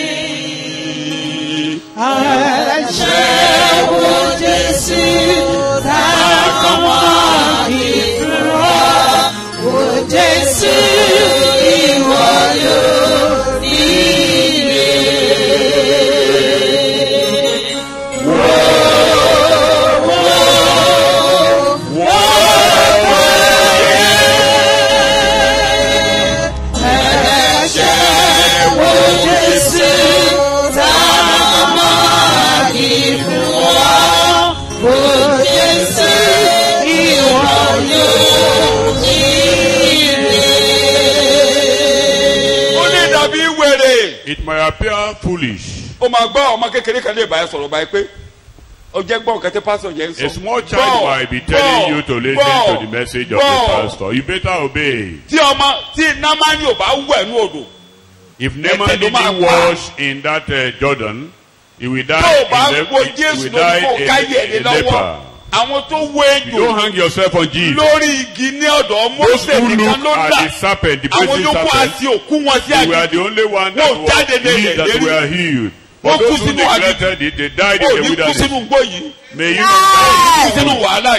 Ó lè dàbí wèrè. It might appear foolish. Ó máa gbọ́ ọmọ kékeré kan lè báyìí sọ̀rọ̀ báyìí pé ó jẹ́ gbọ́n kẹ́tẹ́ pásọ̀ yẹn ń sọ. A small child might be telling you to listen to the message of the pastor. You better obey. Tí ọmọ tí Námánì ò bá wẹ̀ ní odò. If Naaman Ẹ̀tẹ̀ ló máa didn't pa. wash in that uh, Jordan, he will die, Tó o bá a, wo le- he Jésù will lórí die kó káyé a, ẹni a lọ́wọ́. leper. Àwọn tó wé You don't ejò hang yourself on Jesus. lórí igi ní ọ̀dọ̀ Those Mósè who nìkan look ló at là. the serpent, the Àwọn brazen yòókù serpent, àti òkú wọn sí they were àjèjì. the only one Wọ́n that, jáde was lé healed, that ìlérí. were healed. For those who neglected it, they died in the wilderness. May you not die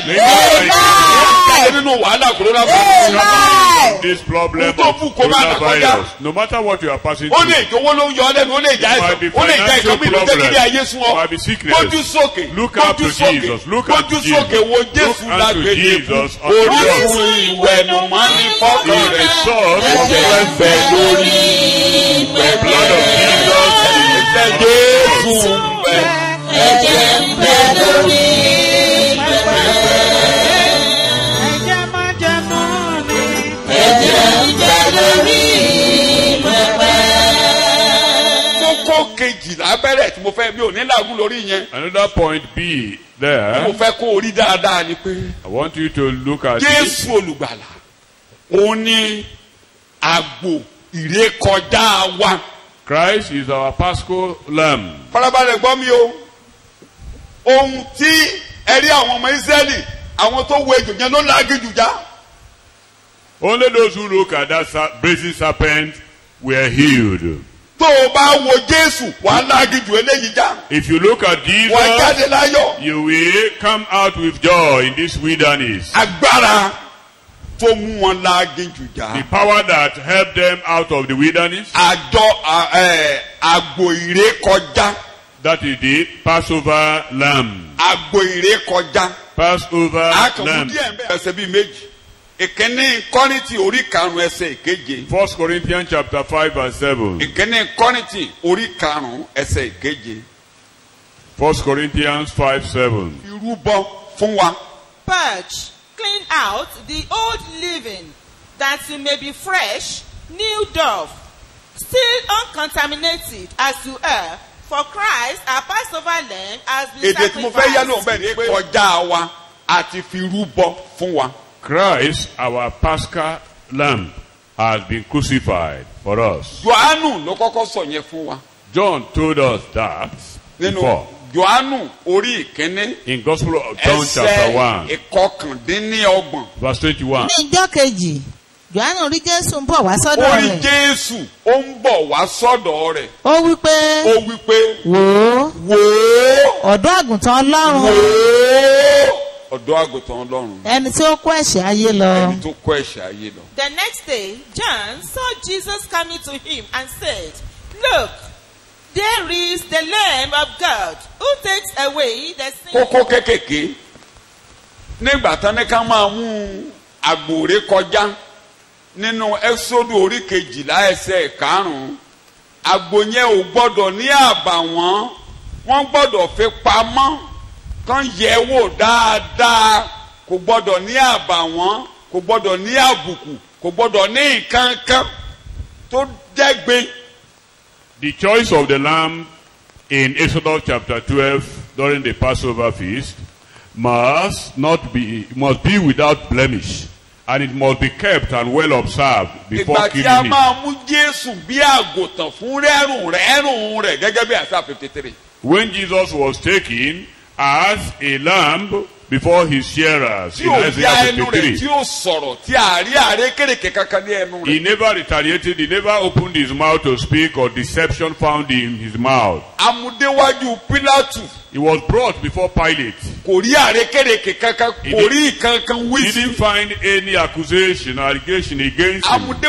in this problem of coronavirus. No matter what you are passing through, it might be financial problem, it might be sickness. Look up to Jesus. Look up to Jesus. Look unto Jesus. He is the source of life. The blood of Jesus is the Jesus. Another point B there. I want you to look at this. Christ is our Paschal Lamb. Only those who look at that brazen serpent were healed. If you look at Jesus, you will come out with joy in this wilderness. The power that helped them out of the wilderness, that is the Passover lamb. Passover lamb. First Corinthians chapter five verse seven. First Corinthians five seven. Purge, clean out the old leaven, that you may be fresh, new dough, still uncontaminated as you are. For Christ, our Passover lamb, has been sacrificed. Christ, our Paschal lamb, has been crucified for us. John told us that before. In Gospel of John chapter one, verse twenty-one. Jòhánù rí Jésù ń bọ̀ wá sọ́dọ̀ rẹ̀. Ó rí Jésù ó ń bọ̀ wá sọ́dọ̀ rẹ̀. Ó wí pé. Ó wí pé. Wò ó. Wò ó. Ọ̀dọ́ àgùntàn Ọlọ́run. Wò ó. Ọ̀dọ́ àgùntàn Ọlọ́run. Ẹni tí ó kó ẹ̀ṣẹ̀ ayé lọ. Ẹni tó kó ẹ̀ṣẹ̀ ayé lọ. The next day, John saw Jesus coming to him and said, "Look, there is the Lamb of God who takes away the sin." Kókó kékèké. Nígbà tán ní ká máa mú àgbòrè kọjá. Nínú Ẹ́sódù orí kejìlá ẹsẹ̀ karùn-ún, àgbò yẹn ò gbọ́dọ̀ ní àbàwọ́n, wọ́n gbọ́dọ̀ fi pamọ́, kán yẹ̀ wò dáadáa, kò gbọ́dọ̀ ní àbàwọ́n, kò gbọ́dọ̀ ní àbùkù, kò gbọ́dọ̀ ní ìkankan tó jẹ́gbin. The choice of the lamb in Exodus chapter twelve during the Passover feast must not be must be without blemish. And it must be kept and well observed before killing it. When Jesus was taken as a lamb before his shearers in Isaiah fifty-three, he never retaliated, he never opened his mouth to speak, or deception found in his mouth. He was brought before Pilate. He, did, he didn't find any accusation or allegation against him. And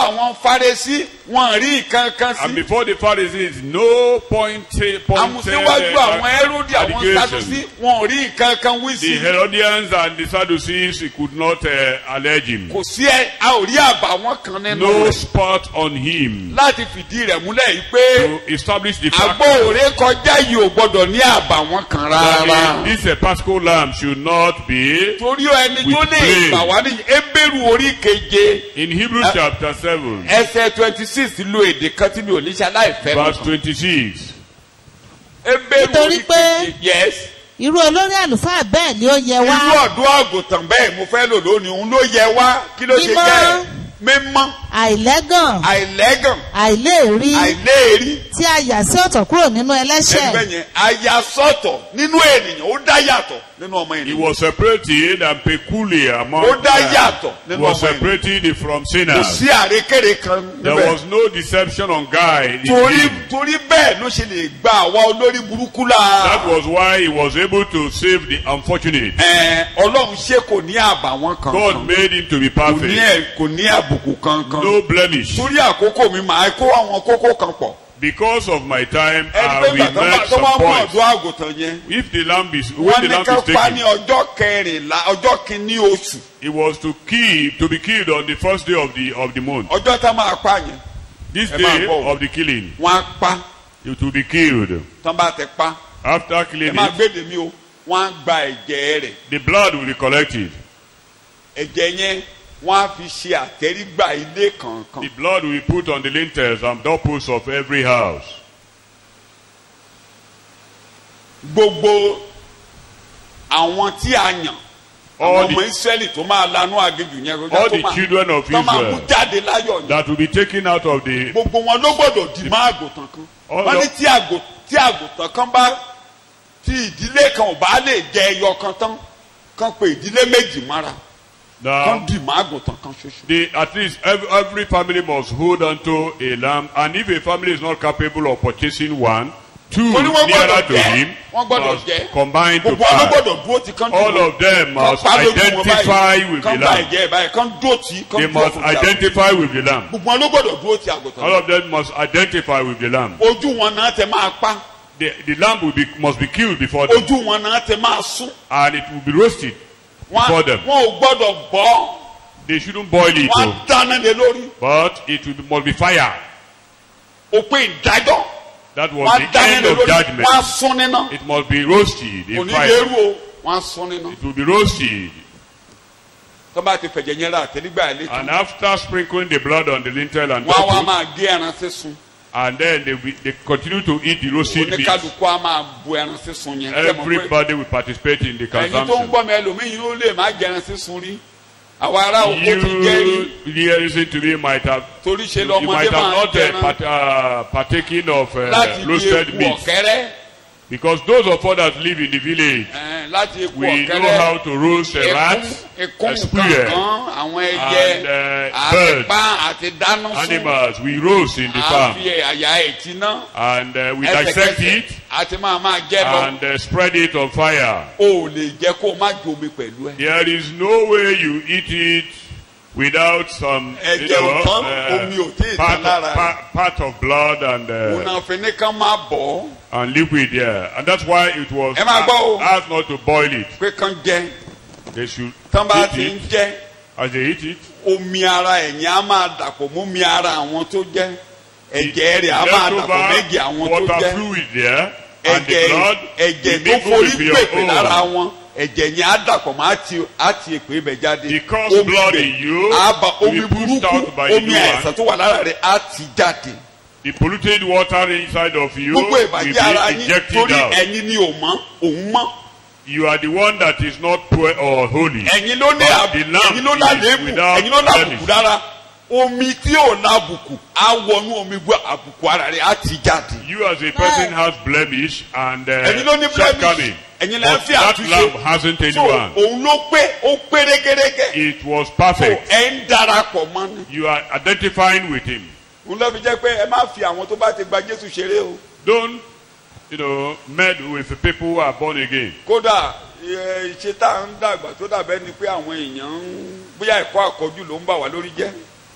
before the Pharisees, no pointed, pointed allegation. The Herodians and the Sadducees could not uh, allege him. No spot on him to establish the fact that this uh, Paschal lamb should not be with blame. In Hebrews chapter seven, verse twenty-six. Yes. Irú olórí àlùfáà bẹ́ẹ̀ ni ó yẹ wá. Irú ọ̀dọ́ àgùntàn bẹ́ẹ̀ mo fẹ́ lò lónìí, òun ló yẹ wá. Kí ló ṣe jẹ́? Mímọ́. Àìlẹ́gàn. Àìlẹ́gàn. Àìléèrí. Àìléèrí. tí a yà sí ọ̀tọ̀ kúrò nínú ẹlẹ́ṣẹ̀. ẹgbẹ́ yẹn a yà sọ́tọ̀ nínú ènìyàn ó dá yàtọ̀ nínú ọmọ ènìyàn. He was separated and peculiar among ó dá yàtọ̀ nínú ọmọ ènìyàn. was separated from sinners. kò sí àrékèrè kan níbẹ̀. There was no deception on guide. torí torí bẹ́ẹ̀ ló ṣe lè gba àwa olórí burúkú la. That was why he was able to save the unfortunate. ẹ Ọlọ́run ṣe kò ní àbàwọ́n kankan. God made him to be kò ní perfect. ẹ kò ní àbùkù kankan. No blemish. torí àkókò mi màá kó àwọn kókó kan pọ̀. Because of my time, I ẹni will pé gbàgbọ́ make tó some wá mú points. ọ̀dọ́ àgùntàn yẹn. If the lamb is, when wọ́n the ní lamb ká is pa ní taken, ọjọ́ kẹrìnlá ọjọ́ kìíní oṣù. it was to kill, to be killed on the first day of the of the month. ọjọ́ tá máa pa yẹn. This Ẹ máa day gbọ́. of the killing, wọ́n á pa it will be killed. tán bá ti pa. After ẹ killing máa it, gbéde mi o wọ́n á gba ẹ̀jẹ̀ rẹ̀. the blood will be collected. ẹ̀jẹ̀ yẹn wọ́n á fi ṣe àtẹ́rígbà ilé kankan. The blood will be put on the lintels and doorposts of every house. gbogbo àwọn tí a yàn All àwọn the- ọmọ Ísírẹ́lì tó máa lanú aginjù yẹn All tó the máa children of tó máa mú Israel jáde láyọ̀ yẹn that will be taken out of the gbogbo wọn ló gbọ́dọ̀ dì má àgùntàn kan All wọ́n ní of- tí àgò tí àgùntàn kan bá tí ìdílé kan ò bá lè jẹ ẹyọ kan tán kan pé ìdílé méjì mára kan now dì má àgùntàn kan ṣoṣo. the at least every, every family must hold onto a lamb, and if a family is not capable of purchasing one, two Wọ́n ní wọ́n nearer gbọ́dọ̀ to jẹ́ him wọ́n gbọ́dọ̀ must jẹ́ combine to gbogbo wọn ló five. gbọ́dọ̀ dúró ti kan dì All mọ́. of them Kan must pa lójú wọn identify báyìí, with kan the bá lamb. ẹ̀jẹ̀ báyìí kan dúró tì kan They dúró must fún ti àgùntàn. identify with the lamb. gbogbo wọn ló gbọ́dọ̀ dúró ti àgùntàn. All of them must identify with the lamb. ojú wọn náà tẹ máa pa The, the lamb will be, must be killed before them, ojú wọn náà tẹ máa sún. and it will be roasted wọn before them. wọn ò gbọ́dọ̀ bọ́ They shouldn't boil it, wọn though, dáná lé lórí but it will be, must be fire. òpin ìdájọ́ That was wọn the dáná end lé of lórí judgment. wọn sún níná It must be roasted in fire. onílẹ̀rú o wọn sún níná. It will be roasted. tó bá ti fẹ̀jẹ̀ yẹn rà àtẹ̀lígbà ẹ̀ létí And after sprinkling the blood on the lintel and wọn á wá doorpost, máa gé ẹran sísun and then they, will- they continue to eat the roasted meat. oníkálukú á máa bu ẹran sísun yẹn. Ṣé mo pé Everybody will participate in the ẹ̀yin tó ń consumption. gbọ́ mi ẹlòmíì yóò lè má jẹ ẹran sísun rí àwa ará òkú ti jẹ́ rí You listening to me might have torí ṣe you lọ́mọdé might have máa ń not jẹ uh, ẹran part, uh, partaking of uh, láti di roasted eku meat, ọ̀kẹ́rẹ́ because those of us that live in the village, ẹ̀, láti eku we know ọ̀kẹ́rẹ́. how to roast a rat, Ekun a squirrel, kankan àwọn and ẹyẹ uh, àti birds, pa àti dáná sún animals. We roast in the farm, àfi àyà ẹtì náà and uh, we dissect it àti máa máa jẹ lọ. and uh, spread it on fire. O ò lè jẹ kó o má jomi pẹ̀lú ẹ. There is no way you eat it without some, you Ẹ̀jẹ̀ know, ò tán, omi ò tí ì part, tán lára. of, part, part of blood and uh, Ònàfin ní kán máa bọ̀ ọ́ and liquid there, and that's why it was Ẹ máa gbọ́ o. asked not to boil it. pé kán jẹ. They should Tán bá eat ti ń it jẹ as they eat it. omi ara ẹ̀yìn á máa dàpọ̀ mú mi ara àwọn tó jẹ. Ẹ̀jẹ̀ rẹ̀ á máa dàpọ̀ méjì àwọn tó water jẹ. fluid there, and the Ẹ̀jẹ̀ blood ẹ̀jẹ̀ will tó mingle forí with your pèpè lára own. wọn. Ẹ̀jẹ̀ yẹn á dàpọ̀ mọ́ àti àti èpè ibẹ̀ jáde. Because Omi blood ibẹ̀ in you á ba will omi be pushed burúkú out by the omi new àìsàn one. tó wà lára rẹ̀ á ti jáde. The polluted water inside of you Gbogbo will ìbàjẹ́ be ara yín ejected torí out. ẹ̀yin ni ò mọ́ òun mọ́. You are the one that is not poor or holy. Ẹ̀yin ló ní But àbù the lamb ẹ̀yin ló is lálébù without ẹ̀yin ló lábùkù blemish. dára. Omi tí ò lábùkù á wọnú omi gbọ́ àbùkù ara rẹ̀ á ti jáde. You as a person has blemish and uh, Ẹ̀yin ló ní shortcoming. blemish ẹ̀yin lẹ́ But fi that àtúnṣe. lamb hasn't So anyone. òun ló pé ó pé régérégé. It was So perfect. ẹ̀ ń darapọ̀ mọ́ ni. You are identifying with him. Òun ló fi jẹ́ pé ẹ má fi àwọn tó bá ti gba Jésù ṣeré o. Don't, you know, meddle with the people who are born again. Kódà ẹ, ìṣe tá à ń dàgbà tó dàbẹ́ ni pé àwọn èèyàn ń bóyá ẹ̀kọ́ àkọ́jù ló ń bà wá lórí jẹ́.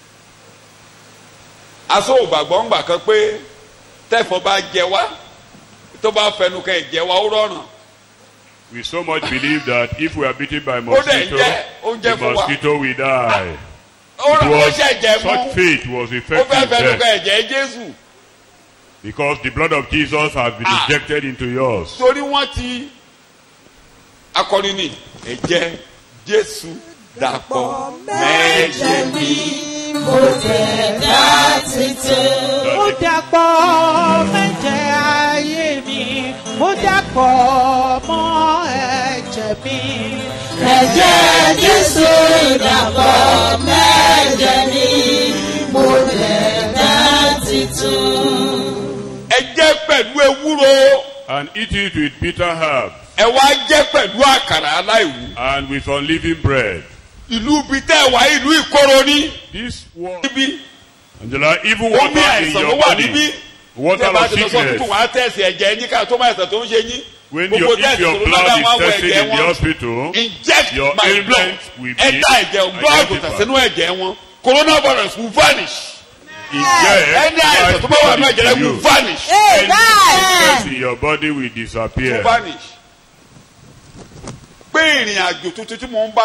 Aṣọ ògbàgbọ́ ń gbà kan pé tẹ́fọ́ bá jẹ wá tó bá fẹnu kẹ́ ẹ̀ jẹ wá ó rọrùn. We so much believe that if we are beaten by dẹ̀ mosquito, jẹ́ oúnjẹ the fún wa. mosquito will die. Ó It rọ ó was, ṣẹ̀jẹ̀ such mú faith was ó fẹ́ effective fẹnu death kẹ́ ẹ̀ jẹ́ Jésù. because the blood of Jesus has been Ah. injected into yours. Torí wọ́n ti akọrin ni ẹ̀jẹ̀ Jésù dàpọ̀ mẹ́jẹ̀ mi. Mo tẹ̀ dá títí. Ó dàpọ̀ mẹ́jẹ̀ ayé mi. Ó dàpọ̀ mọ́ ẹ̀jẹ̀ mi. Ẹ̀jẹ̀ Jésù dàpọ̀ mẹ́jẹ̀ mi. Mo tẹ̀ dá títí. pẹ̀lú ewúro. And eat it with bitter herbs. Ẹ wá jẹ pẹ̀lú àkàrà aláìwú. And with unleavened bread. Ìlú ibi tẹ́ wá ìlú ìkorò ní. This was. Ibi. Angela, even water in your body. Water of sickness. When your, if your blood is tested in the hospital, your ailment will be identified. Coronavirus will vanish. Any item to will vanish. Any sickness in your body will disappear. Will vanish. This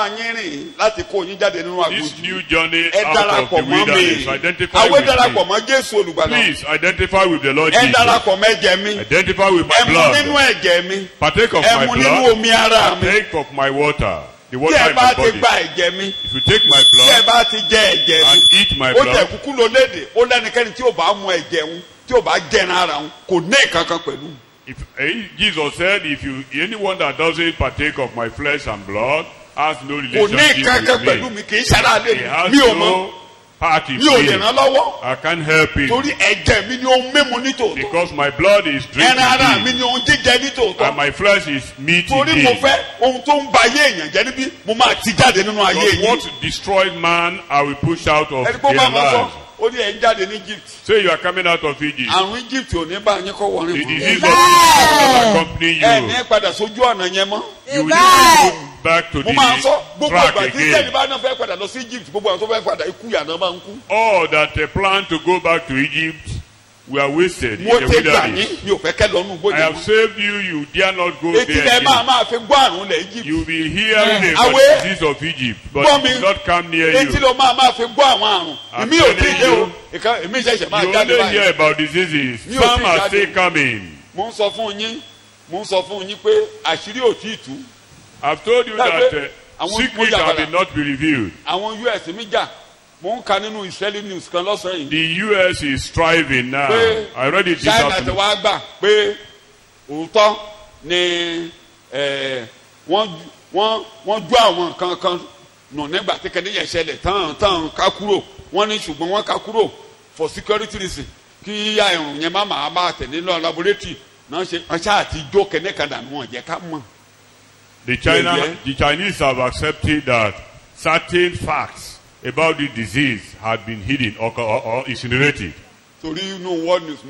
new journey out of the wilderness, identify with me. Please identify with the Lord Jesus. Identify with my blood. Partake of my blood. Partake of my water. The water in my body. If you take my blood and eat my blood, if uh, Jesus said, if you anyone that doesn't partake of my flesh and blood has no relationship with me, he has no part in me. I can't help it because my blood is drinking and my flesh is meat indeed. Because what destroyed man, I will push out of their lives. So you are coming out of Egypt. The disease of Egypt will not accompany you. You will not go back to the track again. All that uh, plan to go back to Egypt were wasted in the wilderness. I have saved you, you dare not go there again. You will be hearing about the disease of Egypt, but it will not come near you. I'm telling you, you only hear about diseases. Some are still coming. I've told you that uh, secrets have not been revealed. The U S is striving now. I read it this afternoon. For security reasons. The China, the Chinese have accepted that certain facts about the disease had been hidden or, or, or incinerated. So you know what news?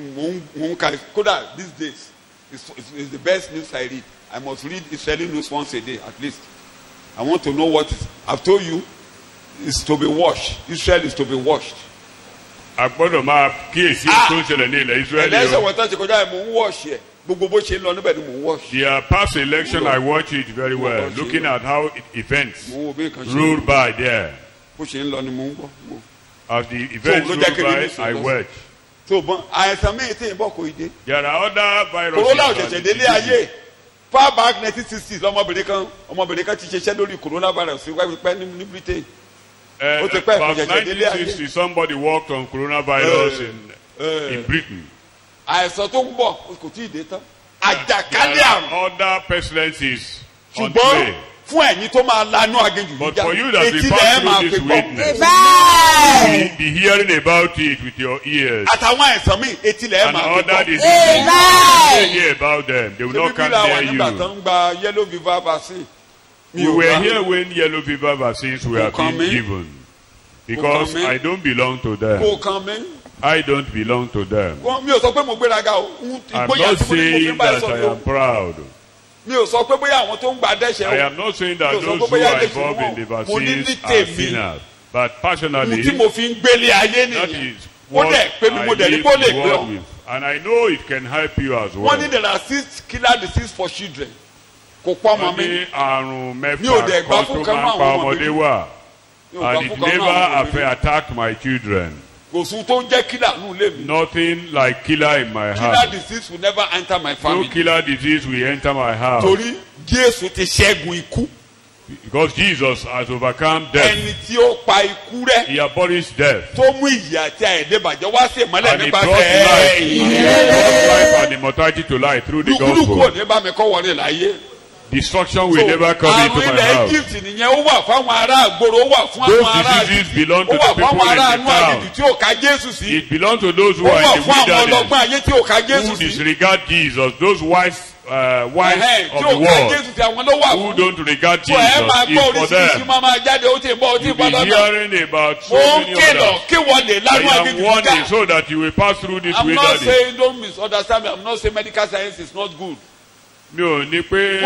These days, it's, it's, it's the best news I read. I must read Israeli news once a day at least. I want to know what is. I've told you, it's to be washed. Israel is to be washed. I gbọ́dọ̀ máa kíyèsí tó ń ṣẹlẹ̀ ní ilẹ̀ Israeli. Ẹlẹ́sẹ̀ wọ́n tán ti kọjá ẹ̀ mò ń wash yẹ. Gbogbo bó ṣe lọ níbẹ̀ ni mò ń wash. The past election I watched it very well, looking at how events ruled by there. Bó ṣe ń lọ ni mò ń gbọ́. As the events ruled by, I watched. So bon àìsàn mi ti ń bọ̀ kò dé. There are other viruses. Corona òṣèṣẹ̀ délé ayé. Far back nineteen sixties ọmọbìnrin kan ọmọbìnrin kan ti ṣiṣẹ́ lórí coronavirus wípé ní Britain. Uh, about nineteen sixty, somebody worked on coronavirus uh, in, uh, in Britain. Àìsàn tó ń bọ̀ kò tí ì dé tán. Àjàkálẹ̀ àrùn. Other pestilences on the way. Fún ẹ̀yin tó máa lanú aginjù. But for you that be passed through this witness, you will be hearing about it with your ears. Àtàwọn àìsàn mi etí lẹ̀ ẹ̀ máa fi gbọ́. And other diseases, you will hear about them. They will not come near you. Nígbà tó ń gba yellow fever vaccine. We were here when yellow fever vaccines were being given. Because I don't belong to them. I don't belong to them. I'm not saying that I am proud. I am not saying that those who are involved in the vaccines are sinners. But personally, that is what I live with. And I know it can help you as well. There are six killer diseases for children. Wọ́n ní àrùn mẹ́fà kan tó máa ń pa ọmọdé wá. And it never have attacked my children. Nothing like killer in my house. Killer disease will never enter my family. No killer disease will enter my house. Because Jesus has overcome death. He abolished death. And he brought life, he brought life and immortality to life through the gospel. destruction will so, never come into my house. Those diseases belong to the people in the town. It belongs to those who are in the wilderness, who disregard Jesus, those wise uh, wise of the world, who don't regard Jesus. It's for them. You'll be hearing about so many others. I am warning so that you will pass through this I'm wilderness. not saying, don't misunderstand me, I'm not saying medical science is not good. Mi ò ní pé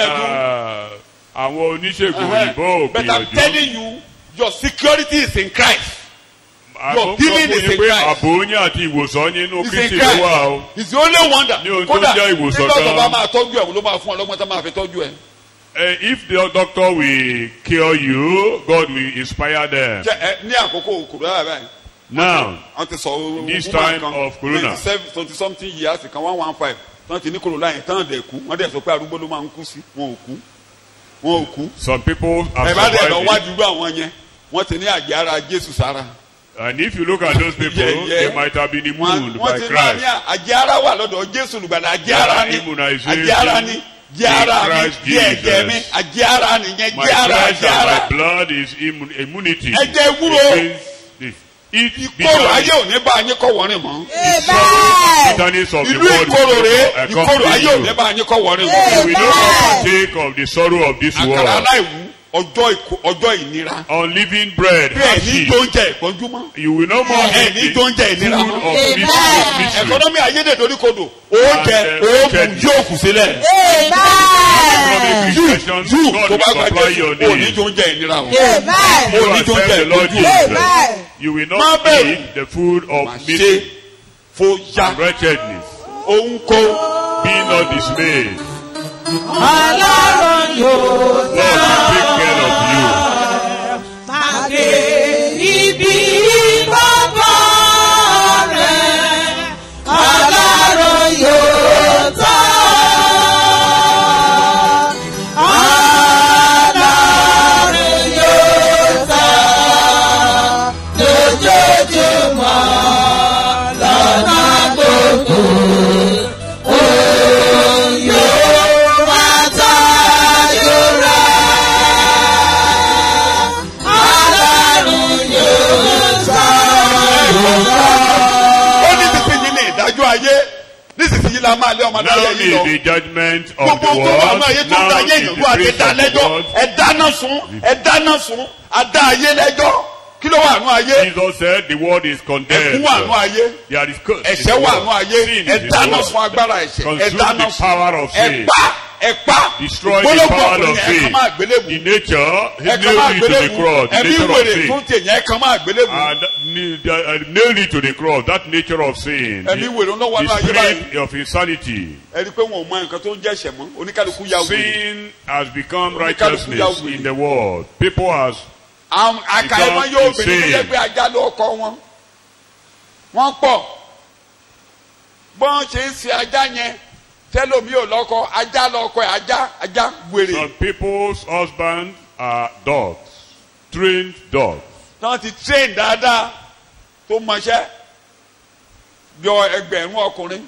àwọn oníṣègùn òyìnbó ò gbìyànjú. But I'm telling you, your security is in Christ. Your healing is in Christ. Àbò yín àti ìwòsàn yín inú Kristi ló wà o. It's the only wonder. Ní ohun tó jẹ́ ìwòsàn kan. Kódà máa tọ́jú ẹ̀ ló máa fún ọ lọ́gbọ́n tó máa fi tọ́jú ẹ̀. If the doctor will cure you, God will inspire them. Ní àkókò kòrónà báyìí. Now, this time of corona. twenty something years, kan one one five. Tán ti ní kòrónà yẹn tán dẹ̀ kú. Wọ́n dẹ̀ sọ pé arúgbó ló máa ń kú sí. Wọn ò kú. Wọn ò kú. Some people have survived it. Ẹ bá dẹ̀ lọ wá dúró àwọn yẹn. Wọ́n ti ní àjẹ́ ara Jésù sára. And if you look at those people, yeah, yeah. they might have been immuned by Christ. Àjẹ́ ara wà lọ́dọ̀ Jésù lùgbàdà àjẹ́ ara ni. Àjẹ́ ara ni. Àjẹ́ ara mi. Jẹ́ ẹ̀jẹ̀ mi. Àjẹ́ ara nìyẹn. Jẹ́ ara àjẹ́ ara. My blood is immunity. Ẹ̀jẹ̀ ewúro. Ìkorò ayé ò ní bá yín kọ́ wọ́rin mọ́. Ìlú ìkorò rẹ̀ ìkorò ayé ò ní bá yín kọ́ wọ́rin mọ́. We will not partake of the sorrow of this world. Àkàrà aláìwú ọjọ́ ọjọ́ ìnira. On living bread. Bẹ́ẹ̀ ni tó ń jẹ ìpọ́njú mọ́. You will no more eat the food of this economy ayédèdórí kodò. Oúnjẹ oògùn yóò kù sílẹ̀. Jù tó bá gbàgbé òní tó ń jẹ ìnira o. Òní tó ń jẹ ìpọ́njú. You will not eat the food of misery and wretchedness. Be not dismayed. Ọlọ́run yóò dá take care of you. Màgé ibi bàbá rẹ̀, Ọlọ́run yóò dá. Ọlọ́run yóò dá lójoojúmọ́ lọ́nà gbogbo. Now is the judgment of the world. Now is the praise of the world. Ẹ dáná sun, ẹ dáná sun, adá ayé lẹ́jọ́. Kí ló wà nù ayé? Jesus said the world is condemned. Ẹ̀kún wà nù ayé. There is curse. Ẹ̀ṣẹ̀ wà nù ayé. Ẹ dáná sun agbára ẹ̀ṣẹ̀. Ẹ dáná sun. Ẹ pa. Ẹ pa. Destroy the power of sin. The nature. Nail it to the cross. The nature of sin. Tó tẹ̀ yẹn kan máa gbélébùú. And nail it to the cross. That nature of sin. The spirit of insanity. Ẹni pé wọn ò mọ nǹkan tó ń jẹ́ ẹ̀ṣẹ̀ mọ́. Oníkálukú yà wò. Sin has become righteousness in the world. People has àkàìmọ̀ yóò bèrè jẹ́ pé ajá ló kọ́ wọn. Wọ́n pọ̀. Bọ́n ṣe ń ṣe ajá yẹn. Tẹ́lómi ò lọ́kọ ajá lọ́kọ ẹ̀ ajá ajá wèrè. Some people's husbands are dogs, trained dogs. Wọ́n ti train dáadáa tó mọṣẹ́ yọ ẹgbẹ̀rún ọkùnrin.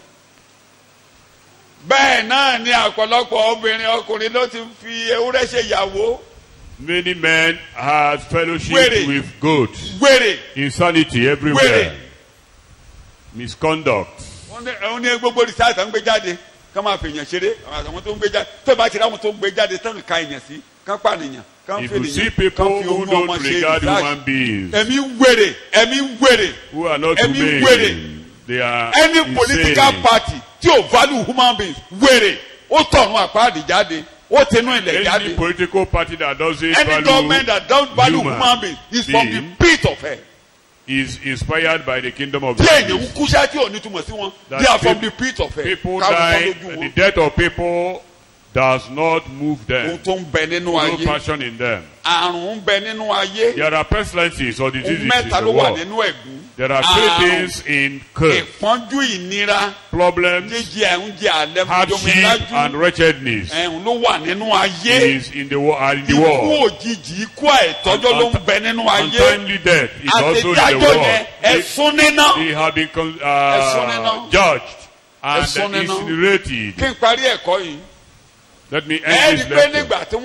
Bẹ́ẹ̀ náà ni ọ̀pọ̀lọpọ̀ obìnrin ọkùnrin ló ti fi ewúrẹ́ ṣe ìyàwó. Many men have fellowship Wèrè. with goats. Wèrè. Insanity everywhere. Wèrè. Misconduct. Wọ́n ní gbogbo rìsáàtì ń gbé jáde. Kán máa fèèyàn ṣeré àwọn tó ń gbé jáde tó bá ti rí àwọn tó ń gbé jáde tán ká èèyàn sí kán pànìyàn kán If you see people who don't regard human beings, ẹ̀mí wèrè ẹ̀mí wèrè who are not ẹ̀mí humane, wèrè they are any insane. political party tí ò value human beings wèrè ó tọ̀nù àpáàdì jáde ó tinú ilẹ̀ jáde. Any political party that doesn't any value government that don't value human human beings is from the pit of hell. is inspired by the kingdom of tí èyàn ń darkness. kú ṣáà tí ò ní túmọ̀ sí wọn they are from the pit of hell. People die, the death of people does not move them. ohun tó ń bẹ nínú No ayé passion in them. àrùn ń bẹ nínú ayé. There are pestilences or diseases in mẹ́ta the ló wà world. nínú ẹ̀gún. There are three things in curse. ìpọ́njú ìnira. Problems, jíjẹ ẹ̀húnjẹ àlẹ́ hardship, and wretchedness ẹ̀hún ló wà nínú ayé. is in the, wo- are in the ikú world. òjijì ikú àìtọ́jọ́ ló ń bẹ nínú ayé. Untimely death is also in the àtẹ̀jájọ́ world. yẹn They, ẹ̀sùn níná. they have been con- Ẹ̀sùn uh, níná. judged and Ẹ̀sùn níná. incinerated. kí n parí ẹ̀kọ́ yìí Let me end this lecture.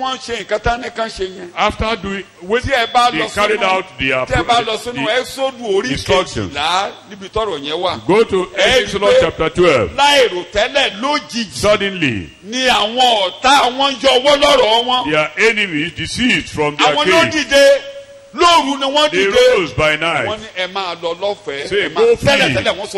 After doing, when they carried out the, the instructions, go to Exodus chapter twelve. Suddenly, their enemies deceased from their cave. They rose by night. Say, go flee.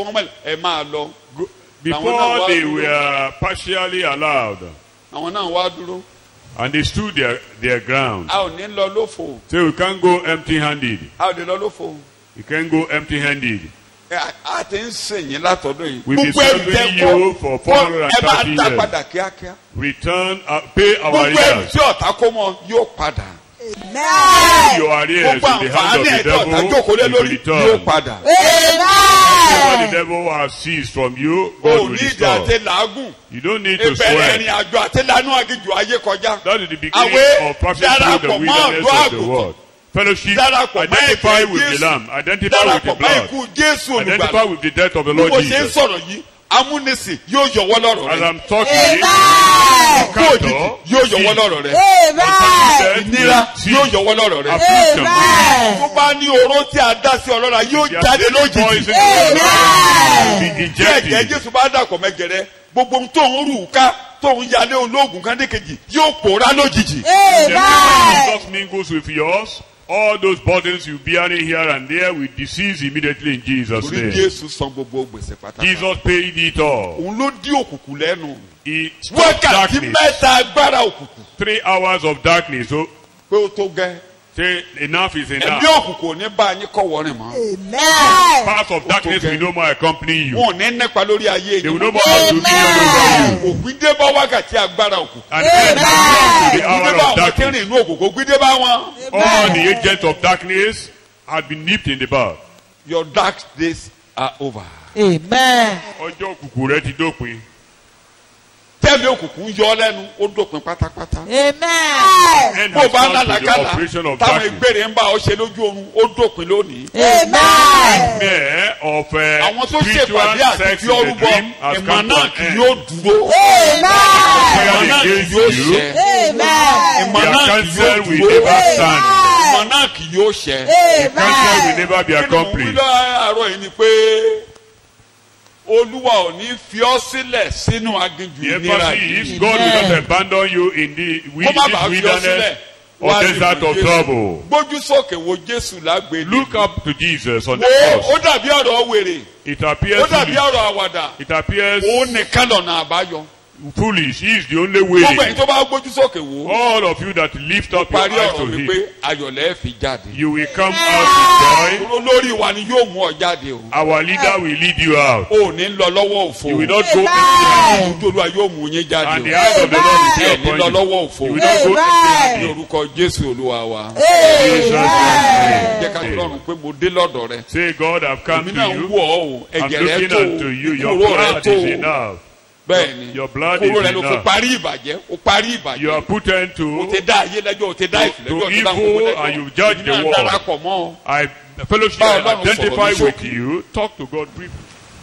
Before they were partially allowed. And they stood their, their ground. So we can't go empty-handed. You can't go empty-handed. We've been serving you for four hundred thirty years. Return, uh, pay our years. Amen. You are here in the hands of the devil. You will return. Whatever the devil has seized from you, God will restore. You don't need to swear. That is the beginning of passing through the wilderness of the world. Fellowship, identify with the Lamb, identify with the blood, identify with the death of the Lord Jesus. As I'm talking, cancer, Jesus mingles with yours. All those burdens you bearing here and there will cease immediately in Jesus' name. Jesus paid it all. He stopped darkness. Three hours of darkness. So, say enough is enough. Amen. Parts of darkness will no more accompany you. They will no more have dominion over you. And then to the hour of darkness. All the agents of darkness have been nipped in the bud. Your dark days are over. Amen. Tẹ́lẹ̀ òkùnkùn yọ lẹ́nu ó dópin pátápátá. Amen. Bó bá ń lálàkàlà táwọn ìgbèrè ń bá ọ ṣe lójú oorun ó dópin lónìí. Amen. Àwọn tó ṣèpàdé àti fi ọrúbọ ìmọ̀ náà kì yóò dúró. Ìmọ̀ náà kì yóò ṣẹ. Ìmọ̀ náà kì yóò dúró. Ìmọ̀ náà kì yóò ṣẹ. Kí ni mo wí láàárọ̀ yìí ni pé Olúwa ò ní fi ọ́ sílẹ̀ sínú aginjù ìnira yìí. If God will not abandon you in the wilderness or desert of trouble. Gbójú sókè wo Jésù lágbèlè. Look up to Jesus on the cross. Ó dàbí ọ̀rọ̀ wèrè. It appears ó dàbí ọ̀rọ̀ àwàdà. It appears ó nìkan lọ́nà àbáyọ. Foolish, he is the only way. Gbogbo ẹni tó bá gbójú sókè wo. All of you that lift up your eyes to him. Ayọ̀lẹ́ fi jáde. You will come out with joy. Olórí wa ni yóò mú ọ jáde o. Our leader will lead you out. O ní lọ lọ́wọ́ òfo. You will not go empty-handed. Olúwa yóò mú yín jáde o. And the eyes of the Lord will be upon you. Lọ lọ́wọ́ òfo. You will not go empty-handed. Ní orúkọ Jésù Olúwa wa. Jẹ́ ká lọ́rùn pé mo dé lọ́dọ̀ rẹ. Say, God, I've come to you. Èmi náà ń wọ̀ ọ́ o. I'm looking unto you. Your blood is enough. Bẹ́ẹ̀ni, your blood is enough. You are put into to, to evil and you judge the world. I fellowship, identify with you. Talk to God briefly.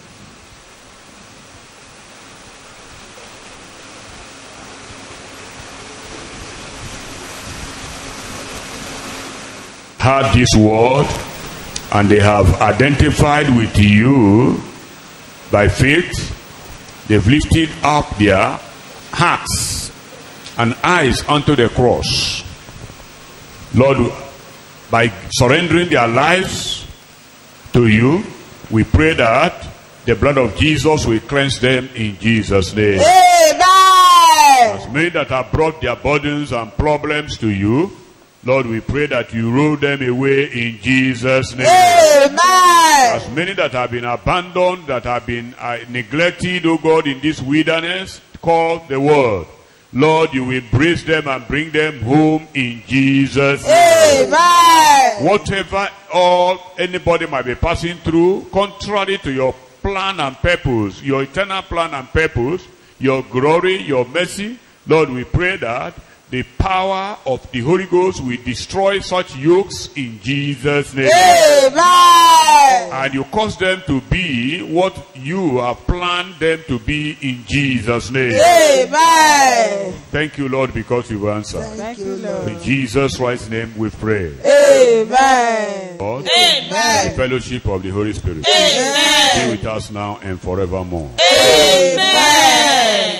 Heard this word and they have identified with you by faith. They've lifted up their hearts and eyes unto the cross. Lord, by surrendering their lives to you, we pray that the blood of Jesus will cleanse them in Jesus' name. Amen. As many that have brought their burdens and problems to you, Lord, we pray that you roll them away in Jesus' name. Amen. As many that have been abandoned, that have been uh, neglected, oh God, in this wilderness called the world, Lord, you will embrace them and bring them home in Jesus' name. Amen. Whatever all anybody might be passing through, contrary to your plan and purpose, your eternal plan and purpose, your glory, your mercy, Lord, we pray that the power of the Holy Ghost will destroy such yokes in Jesus' name. Amen. And you cause them to be what you have planned them to be in Jesus' name. Amen. Thank you, Lord, because you've answered. Thank you, Lord. In Jesus Christ's name we pray. Amen. God, Amen. the fellowship of the Holy Spirit Amen. be with us now and forevermore. Amen.